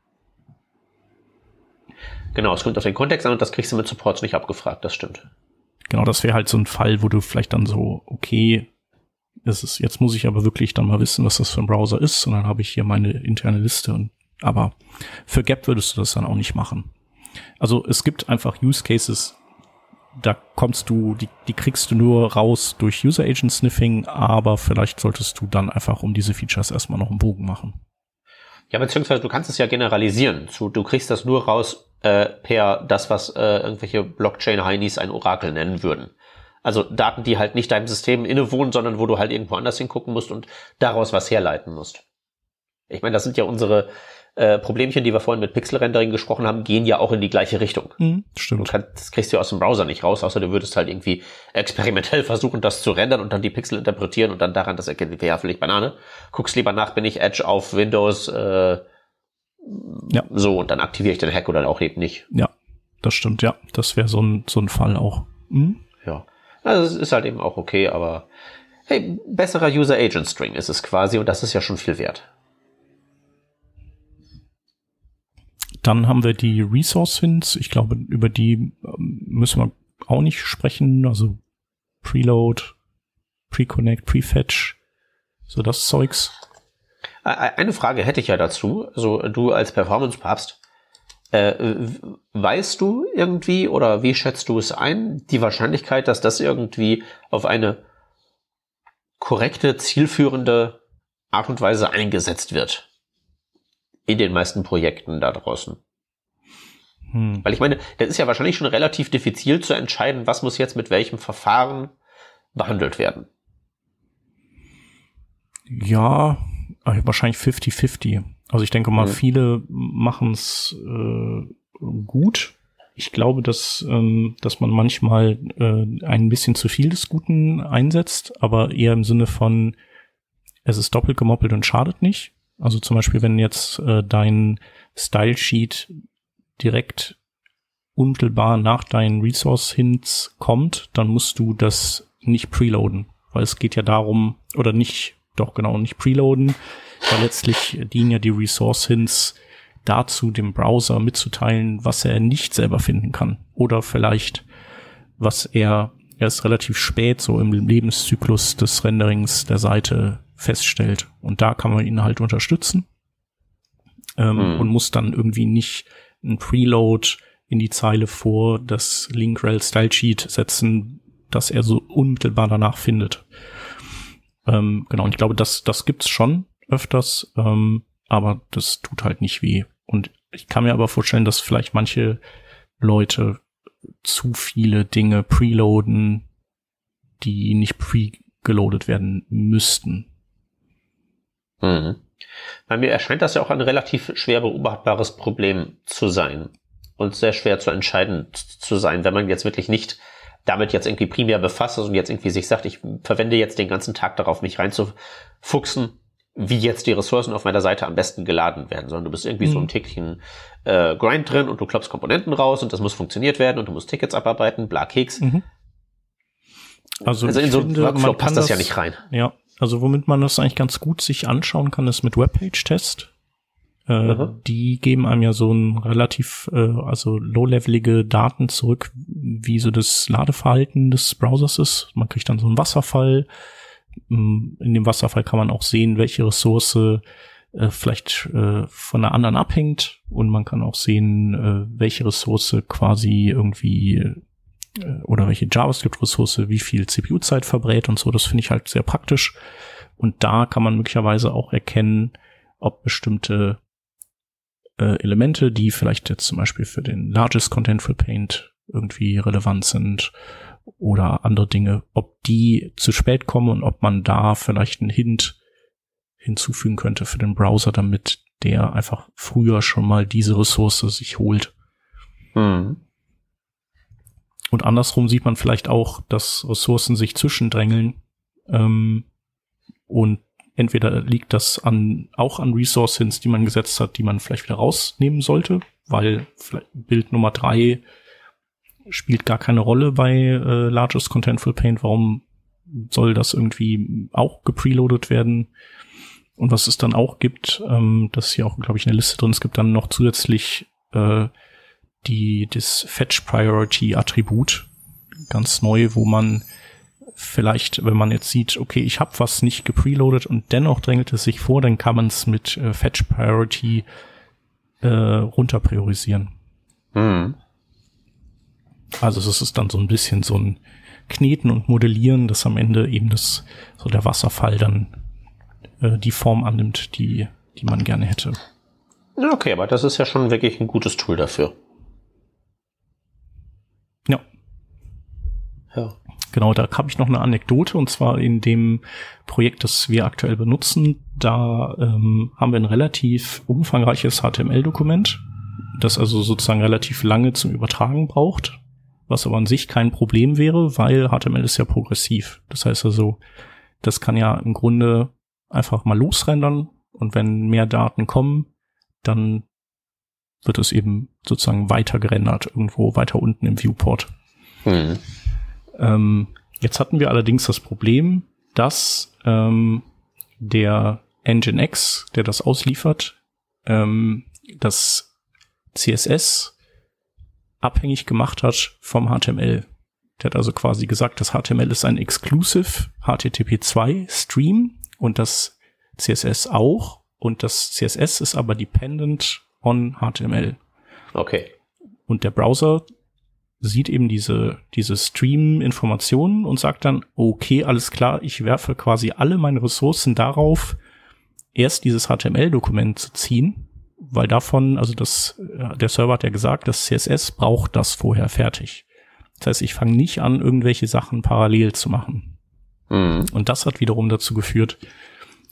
genau, es kommt auf den Kontext an und das kriegst du mit Supports nicht abgefragt, das stimmt. Genau, das wäre halt so ein Fall, wo du vielleicht dann so, okay, das ist, jetzt muss ich aber wirklich dann mal wissen, was das für ein Browser ist und dann habe ich hier meine interne Liste. Und aber für Gap würdest du das dann auch nicht machen. Also es gibt einfach Use Cases, da kommst du, die, die kriegst du nur raus durch User-Agent-Sniffing, aber vielleicht solltest du dann einfach um diese Features erstmal noch einen Bogen machen. Ja, beziehungsweise du kannst es ja generalisieren. Du, du kriegst das nur raus äh, per das, was äh, irgendwelche Blockchain-Heinis ein Orakel nennen würden. Also Daten, die halt nicht deinem System innewohnen, sondern wo du halt irgendwo anders hingucken musst und daraus was herleiten musst. Ich meine, das sind ja unsere Äh, Problemchen, die wir vorhin mit Pixel-Rendering gesprochen haben, gehen ja auch in die gleiche Richtung. Mhm, stimmt. Du kannst, das kriegst du aus dem Browser nicht raus, außer du würdest halt irgendwie experimentell versuchen, das zu rendern und dann die Pixel interpretieren und dann daran das erkennen, ja, vielleicht Banane. Guckst lieber nach, bin ich Edge auf Windows, äh, ja. So, und dann aktiviere ich den Hack oder auch eben nicht. Ja, das stimmt, ja. Das wäre so ein, so ein Fall auch. Mhm. Ja. Also es ist halt eben auch okay, aber hey, besserer User-Agent-String ist es quasi und das ist ja schon viel wert. Dann haben wir die Resource-Hints. Ich glaube, über die müssen wir auch nicht sprechen. Also Preload, Pre-Connect, Pre-Fetch, so das Zeugs. Eine Frage hätte ich ja dazu. Also du als Performance-Papst, äh, weißt du irgendwie oder wie schätzt du es ein, die Wahrscheinlichkeit, dass das irgendwie auf eine korrekte, zielführende Art und Weise eingesetzt wird? In den meisten Projekten da draußen. Hm. Weil ich meine, das ist ja wahrscheinlich schon relativ diffizil zu entscheiden, was muss jetzt mit welchem Verfahren behandelt werden. Ja, wahrscheinlich fünfzig fünfzig. Also ich denke mal, mhm. viele machen es äh, gut. Ich glaube, dass ähm, dass man manchmal äh, ein bisschen zu viel des Guten einsetzt, aber eher im Sinne von, es ist doppelt gemoppelt und schadet nicht. Also zum Beispiel, wenn jetzt äh, dein Style-Sheet direkt unmittelbar nach deinen Resource-Hints kommt, dann musst du das nicht preloaden, weil es geht ja darum, oder nicht, doch genau, nicht preloaden, weil letztlich dienen ja die Resource-Hints dazu, dem Browser mitzuteilen, was er nicht selber finden kann. Oder vielleicht, was er erst relativ spät so im Lebenszyklus des Renderings der Seite feststellt. Und da kann man ihn halt unterstützen ähm, hm. und muss dann irgendwie nicht ein Preload in die Zeile vor das Link-Rel Style Sheet setzen, dass er so unmittelbar danach findet. Ähm, genau, und ich glaube, das, das gibt's schon öfters, ähm, aber das tut halt nicht weh. Und ich kann mir aber vorstellen, dass vielleicht manche Leute zu viele Dinge preloaden, die nicht pregeloadet werden müssten. Mhm. Bei mir erscheint das ja auch ein relativ schwer beobachtbares Problem zu sein und sehr schwer zu entscheiden zu sein, wenn man jetzt wirklich nicht damit jetzt irgendwie primär befasst ist und jetzt irgendwie sich sagt, ich verwende jetzt den ganzen Tag darauf, mich reinzufuchsen, wie jetzt die Ressourcen auf meiner Seite am besten geladen werden, sondern du bist irgendwie mhm. so im täglichen äh, Grind drin und du klopfst Komponenten raus und das muss funktioniert werden und du musst Tickets abarbeiten, bla Keks. Mhm. Also, also in so einem Workflow passt das, das ja nicht rein. Ja, also womit man das eigentlich ganz gut sich anschauen kann, ist mit Webpage-Test. Äh, mhm. Die geben einem ja so ein relativ, äh, also low-levelige Daten zurück, wie so das Ladeverhalten des Browsers ist. Man kriegt dann so einen Wasserfall. In dem Wasserfall kann man auch sehen, welche Ressource äh, vielleicht äh, von einer anderen abhängt, und man kann auch sehen, äh, welche Ressource quasi irgendwie äh, oder welche JavaScript-Ressource wie viel C P U-Zeit verbrät und so. Das finde ich halt sehr praktisch. Und da kann man möglicherweise auch erkennen, ob bestimmte äh, Elemente, die vielleicht jetzt zum Beispiel für den Largest Contentful Paint irgendwie relevant sind, oder andere Dinge, ob die zu spät kommen und ob man da vielleicht einen Hint hinzufügen könnte für den Browser, damit der einfach früher schon mal diese Ressource sich holt. Mhm. Und andersrum sieht man vielleicht auch, dass Ressourcen sich zwischendrängeln ähm, und entweder liegt das an auch an Resource-Hints, die man gesetzt hat, die man vielleicht wieder rausnehmen sollte, weil vielleicht Bild Nummer drei spielt gar keine Rolle bei äh, Largest Contentful Paint. Warum soll das irgendwie auch gepreloadet werden? Und was es dann auch gibt, ähm, das ist hier auch, glaube ich, eine Liste drin, es gibt dann noch zusätzlich äh, die das Fetch Priority Attribut, ganz neu, wo man vielleicht, wenn man jetzt sieht, okay, ich habe was nicht gepreloadet und dennoch drängelt es sich vor, dann kann man es mit äh, Fetch Priority äh, runter priorisieren. Mhm. Also es ist dann so ein bisschen so ein Kneten und Modellieren, dass am Ende eben das so der Wasserfall dann äh, die Form annimmt, die die man gerne hätte. Okay, aber das ist ja schon wirklich ein gutes Tool dafür. Ja. Ja. Genau, da habe ich noch eine Anekdote, und zwar in dem Projekt, das wir aktuell benutzen, da ähm, haben wir ein relativ umfangreiches H T M L-Dokument, das also sozusagen relativ lange zum Übertragen braucht, was aber an sich kein Problem wäre, weil H T M L ist ja progressiv. Das heißt also, das kann ja im Grunde einfach mal losrendern, und wenn mehr Daten kommen, dann wird es eben sozusagen weiter gerendert, irgendwo weiter unten im Viewport. Mhm. Ähm, jetzt hatten wir allerdings das Problem, dass ähm, der Nginx, der das ausliefert, ähm, das C S S abhängig gemacht hat vom H T M L. Der hat also quasi gesagt, das H T M L ist ein Exclusive H T T P zwei Stream und das C S S auch, und das C S S ist aber dependent on H T M L. Okay. Und der Browser sieht eben diese diese Stream-Informationen und sagt dann, okay, alles klar, ich werfe quasi alle meine Ressourcen darauf, erst dieses H T M L-Dokument zu ziehen, weil davon, also das, der Server hat ja gesagt, das C S S braucht das vorher fertig. Das heißt, ich fange nicht an, irgendwelche Sachen parallel zu machen. Mhm. Und das hat wiederum dazu geführt,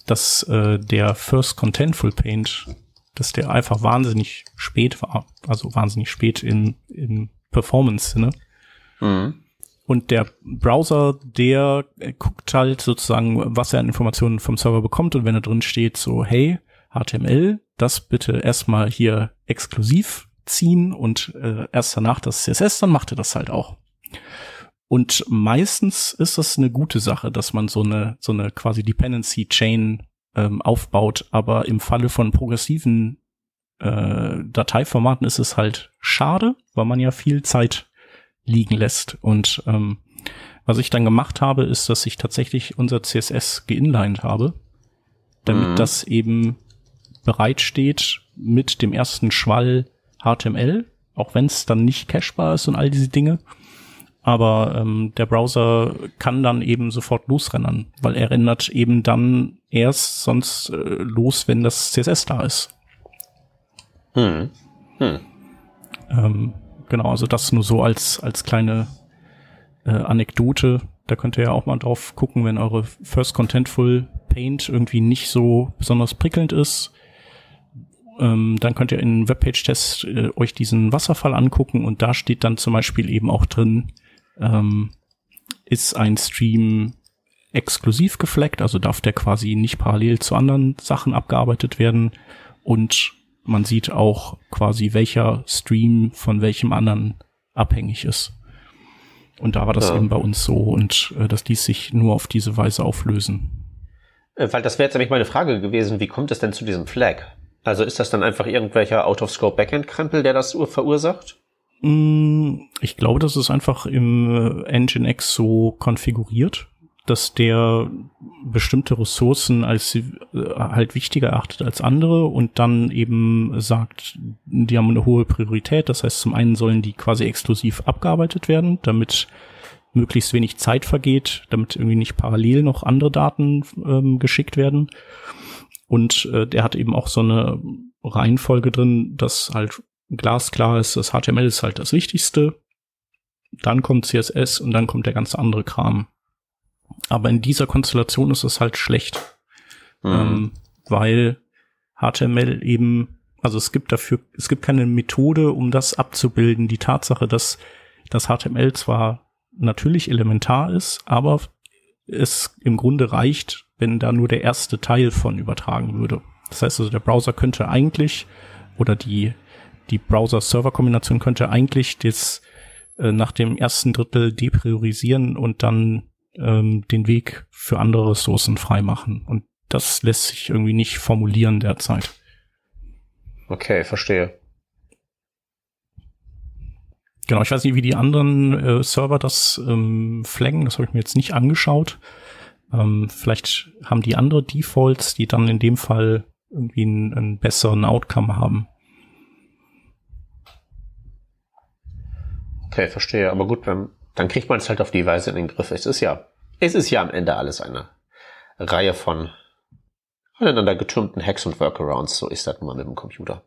dass äh, der First Contentful Paint, dass der einfach wahnsinnig spät war, also wahnsinnig spät in, in Performance-Sinne. Mhm. Und der Browser, der guckt halt sozusagen, was er an Informationen vom Server bekommt, und wenn da drin steht so, hey, H T M L, das bitte erstmal hier exklusiv ziehen und äh, erst danach das C S S, dann macht er das halt auch. Und meistens ist das eine gute Sache, dass man so eine so eine quasi Dependency Chain ähm, aufbaut, aber im Falle von progressiven äh, Dateiformaten ist es halt schade, weil man ja viel Zeit liegen lässt. Und ähm, was ich dann gemacht habe, ist, dass ich tatsächlich unser C S S geinlined habe, damit mhm. das eben bereit steht mit dem ersten Schwall H T M L, auch wenn es dann nicht cachebar ist und all diese Dinge. Aber ähm, der Browser kann dann eben sofort losrennen, weil er rendert eben dann erst sonst äh, los, wenn das C S S da ist. Hm. Hm. Ähm, genau, also das nur so als als kleine äh, Anekdote. Da könnt ihr ja auch mal drauf gucken, wenn eure First Contentful Paint irgendwie nicht so besonders prickelnd ist. Ähm, dann könnt ihr in Webpage-Test äh, euch diesen Wasserfall angucken, und da steht dann zum Beispiel eben auch drin, ähm, ist ein Stream exklusiv gefleckt, also darf der quasi nicht parallel zu anderen Sachen abgearbeitet werden, und man sieht auch quasi, welcher Stream von welchem anderen abhängig ist. Und da war das ja eben bei uns so, und äh, das ließ sich nur auf diese Weise auflösen. Äh, weil das wäre jetzt nämlich meine Frage gewesen, wie kommt es denn zu diesem Flag? Also ist das dann einfach irgendwelcher Out-of-Scope-Backend-Krempel, der das verursacht? Ich glaube, das ist einfach im Nginx so konfiguriert, dass der bestimmte Ressourcen als halt wichtiger erachtet als andere und dann eben sagt, die haben eine hohe Priorität. Das heißt, zum einen sollen die quasi exklusiv abgearbeitet werden, damit möglichst wenig Zeit vergeht, damit irgendwie nicht parallel noch andere Daten ähm, geschickt werden. Und äh, der hat eben auch so eine Reihenfolge drin, dass halt glasklar ist, das H T M L ist halt das Wichtigste, dann kommt C S S und dann kommt der ganze andere Kram. Aber in dieser Konstellation ist es halt schlecht, mhm. ähm, weil H T M L eben, also es gibt dafür, es gibt keine Methode, um das abzubilden, die Tatsache, dass das H T M L zwar natürlich elementar ist, aber es im Grunde reicht, wenn da nur der erste Teil von übertragen würde. Das heißt also, der Browser könnte eigentlich, oder die die Browser-Server-Kombination könnte eigentlich das äh, nach dem ersten Drittel depriorisieren und dann ähm, den Weg für andere Ressourcen freimachen. Und das lässt sich irgendwie nicht formulieren derzeit. Okay, verstehe. Genau, ich weiß nicht, wie die anderen äh, Server das ähm, flaggen, das habe ich mir jetzt nicht angeschaut. Ähm, vielleicht haben die andere Defaults, die dann in dem Fall irgendwie einen, einen besseren Outcome haben. Okay, verstehe. Aber gut, dann, dann kriegt man es halt auf die Weise in den Griff. Es ist ja, es ist ja am Ende alles eine Reihe von aneinander getürmten Hacks und Workarounds. So ist das nun mal mit dem Computer.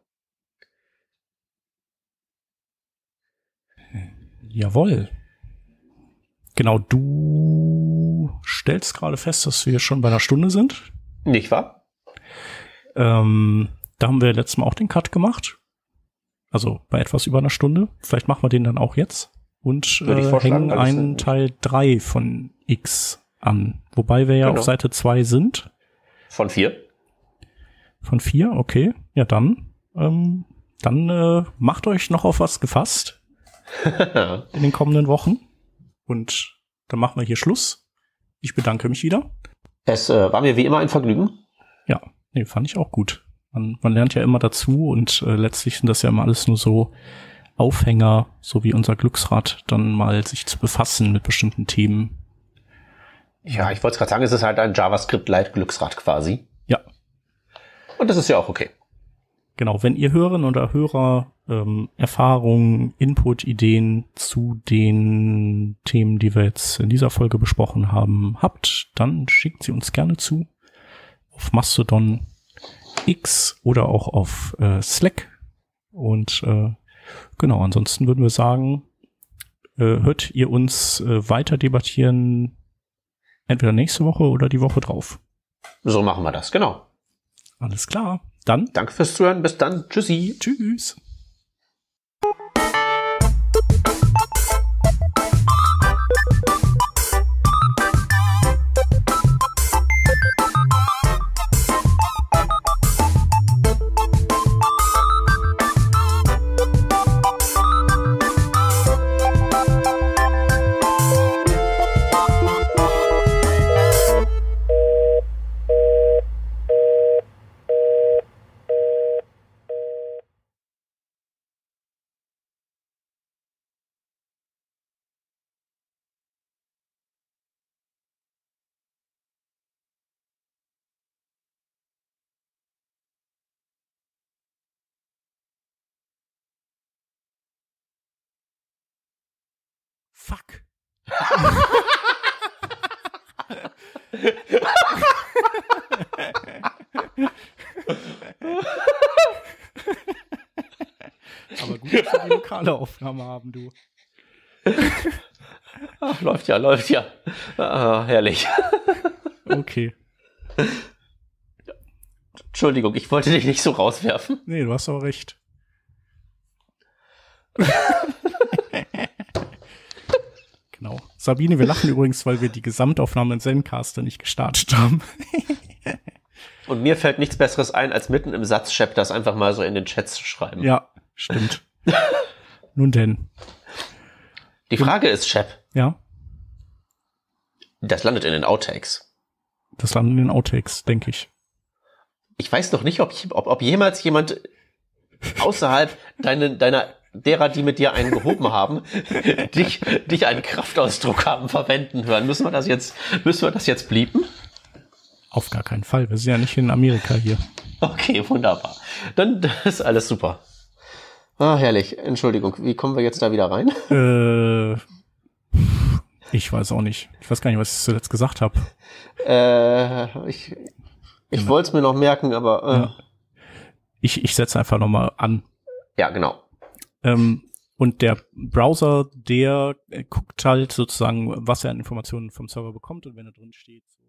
Jawohl. Genau, du stellst gerade fest, dass wir schon bei einer Stunde sind. Nicht wahr? Ähm, da haben wir letztes Mal auch den Cut gemacht. Also bei etwas über einer Stunde. Vielleicht machen wir den dann auch jetzt. Und äh, hängen einen Teil drei von X an. Wobei wir ja genau auf Seite zwei sind. Von vier. Von vier, okay. Ja, dann. Ähm, dann äh, macht euch noch auf was gefasst. in den kommenden Wochen. Und dann machen wir hier Schluss. Ich bedanke mich wieder. Es äh, war mir wie immer ein Vergnügen. Ja, nee, fand ich auch gut. Man, man lernt ja immer dazu und äh, letztlich sind das ja immer alles nur so Aufhänger, so wie unser Glücksrad, dann mal sich zu befassen mit bestimmten Themen. Ja, ich wollte gerade sagen, es ist halt ein JavaScript-Light-Glücksrad quasi. Ja. Und das ist ja auch okay. Genau, wenn ihr Hörerinnen oder Hörer ähm, Erfahrungen, Input, Ideen zu den Themen, die wir jetzt in dieser Folge besprochen haben, habt, dann schickt sie uns gerne zu auf Mastodon X oder auch auf äh, Slack. Und äh, genau, ansonsten würden wir sagen, äh, hört ihr uns äh, weiter debattieren entweder nächste Woche oder die Woche drauf. So machen wir das, genau. Alles klar. Dann. Danke fürs Zuhören. Bis dann. Tschüssi. Tschüss. Fuck. Aber gut, dass wir die lokale Aufnahme haben, du. Ach, läuft ja, läuft ja. Ah, herrlich. Okay. Entschuldigung, ich wollte dich nicht so rauswerfen. Nee, du hast aber recht. Genau. Sabine, wir lachen übrigens, weil wir die Gesamtaufnahme in Zencaster nicht gestartet haben. Und mir fällt nichts Besseres ein, als mitten im Satz Shep das einfach mal so in den Chats zu schreiben. Ja, stimmt. Nun denn. Die Frage ist, Shep. Ja? Das landet in den Outtakes. Das landet in den Outtakes, denke ich. Ich weiß noch nicht, ob, ich, ob, ob jemals jemand außerhalb deine, deiner derer, die mit dir einen gehoben haben, dich, dich einen Kraftausdruck haben verwenden hören. Müssen wir das jetzt, müssen wir das jetzt bliepen? Auf gar keinen Fall. Wir sind ja nicht in Amerika hier. Okay, wunderbar. Dann ist alles super. Ah, herrlich. Entschuldigung, wie kommen wir jetzt da wieder rein? Äh, ich weiß auch nicht. Ich weiß gar nicht, was ich zuletzt gesagt habe. Äh, ich ich ja. wollte es mir noch merken, aber äh. ja. ich, ich setze einfach nochmal an. Ja, genau. Ähm, und der Browser, der guckt halt sozusagen, was er an Informationen vom Server bekommt, und wenn er drin steht,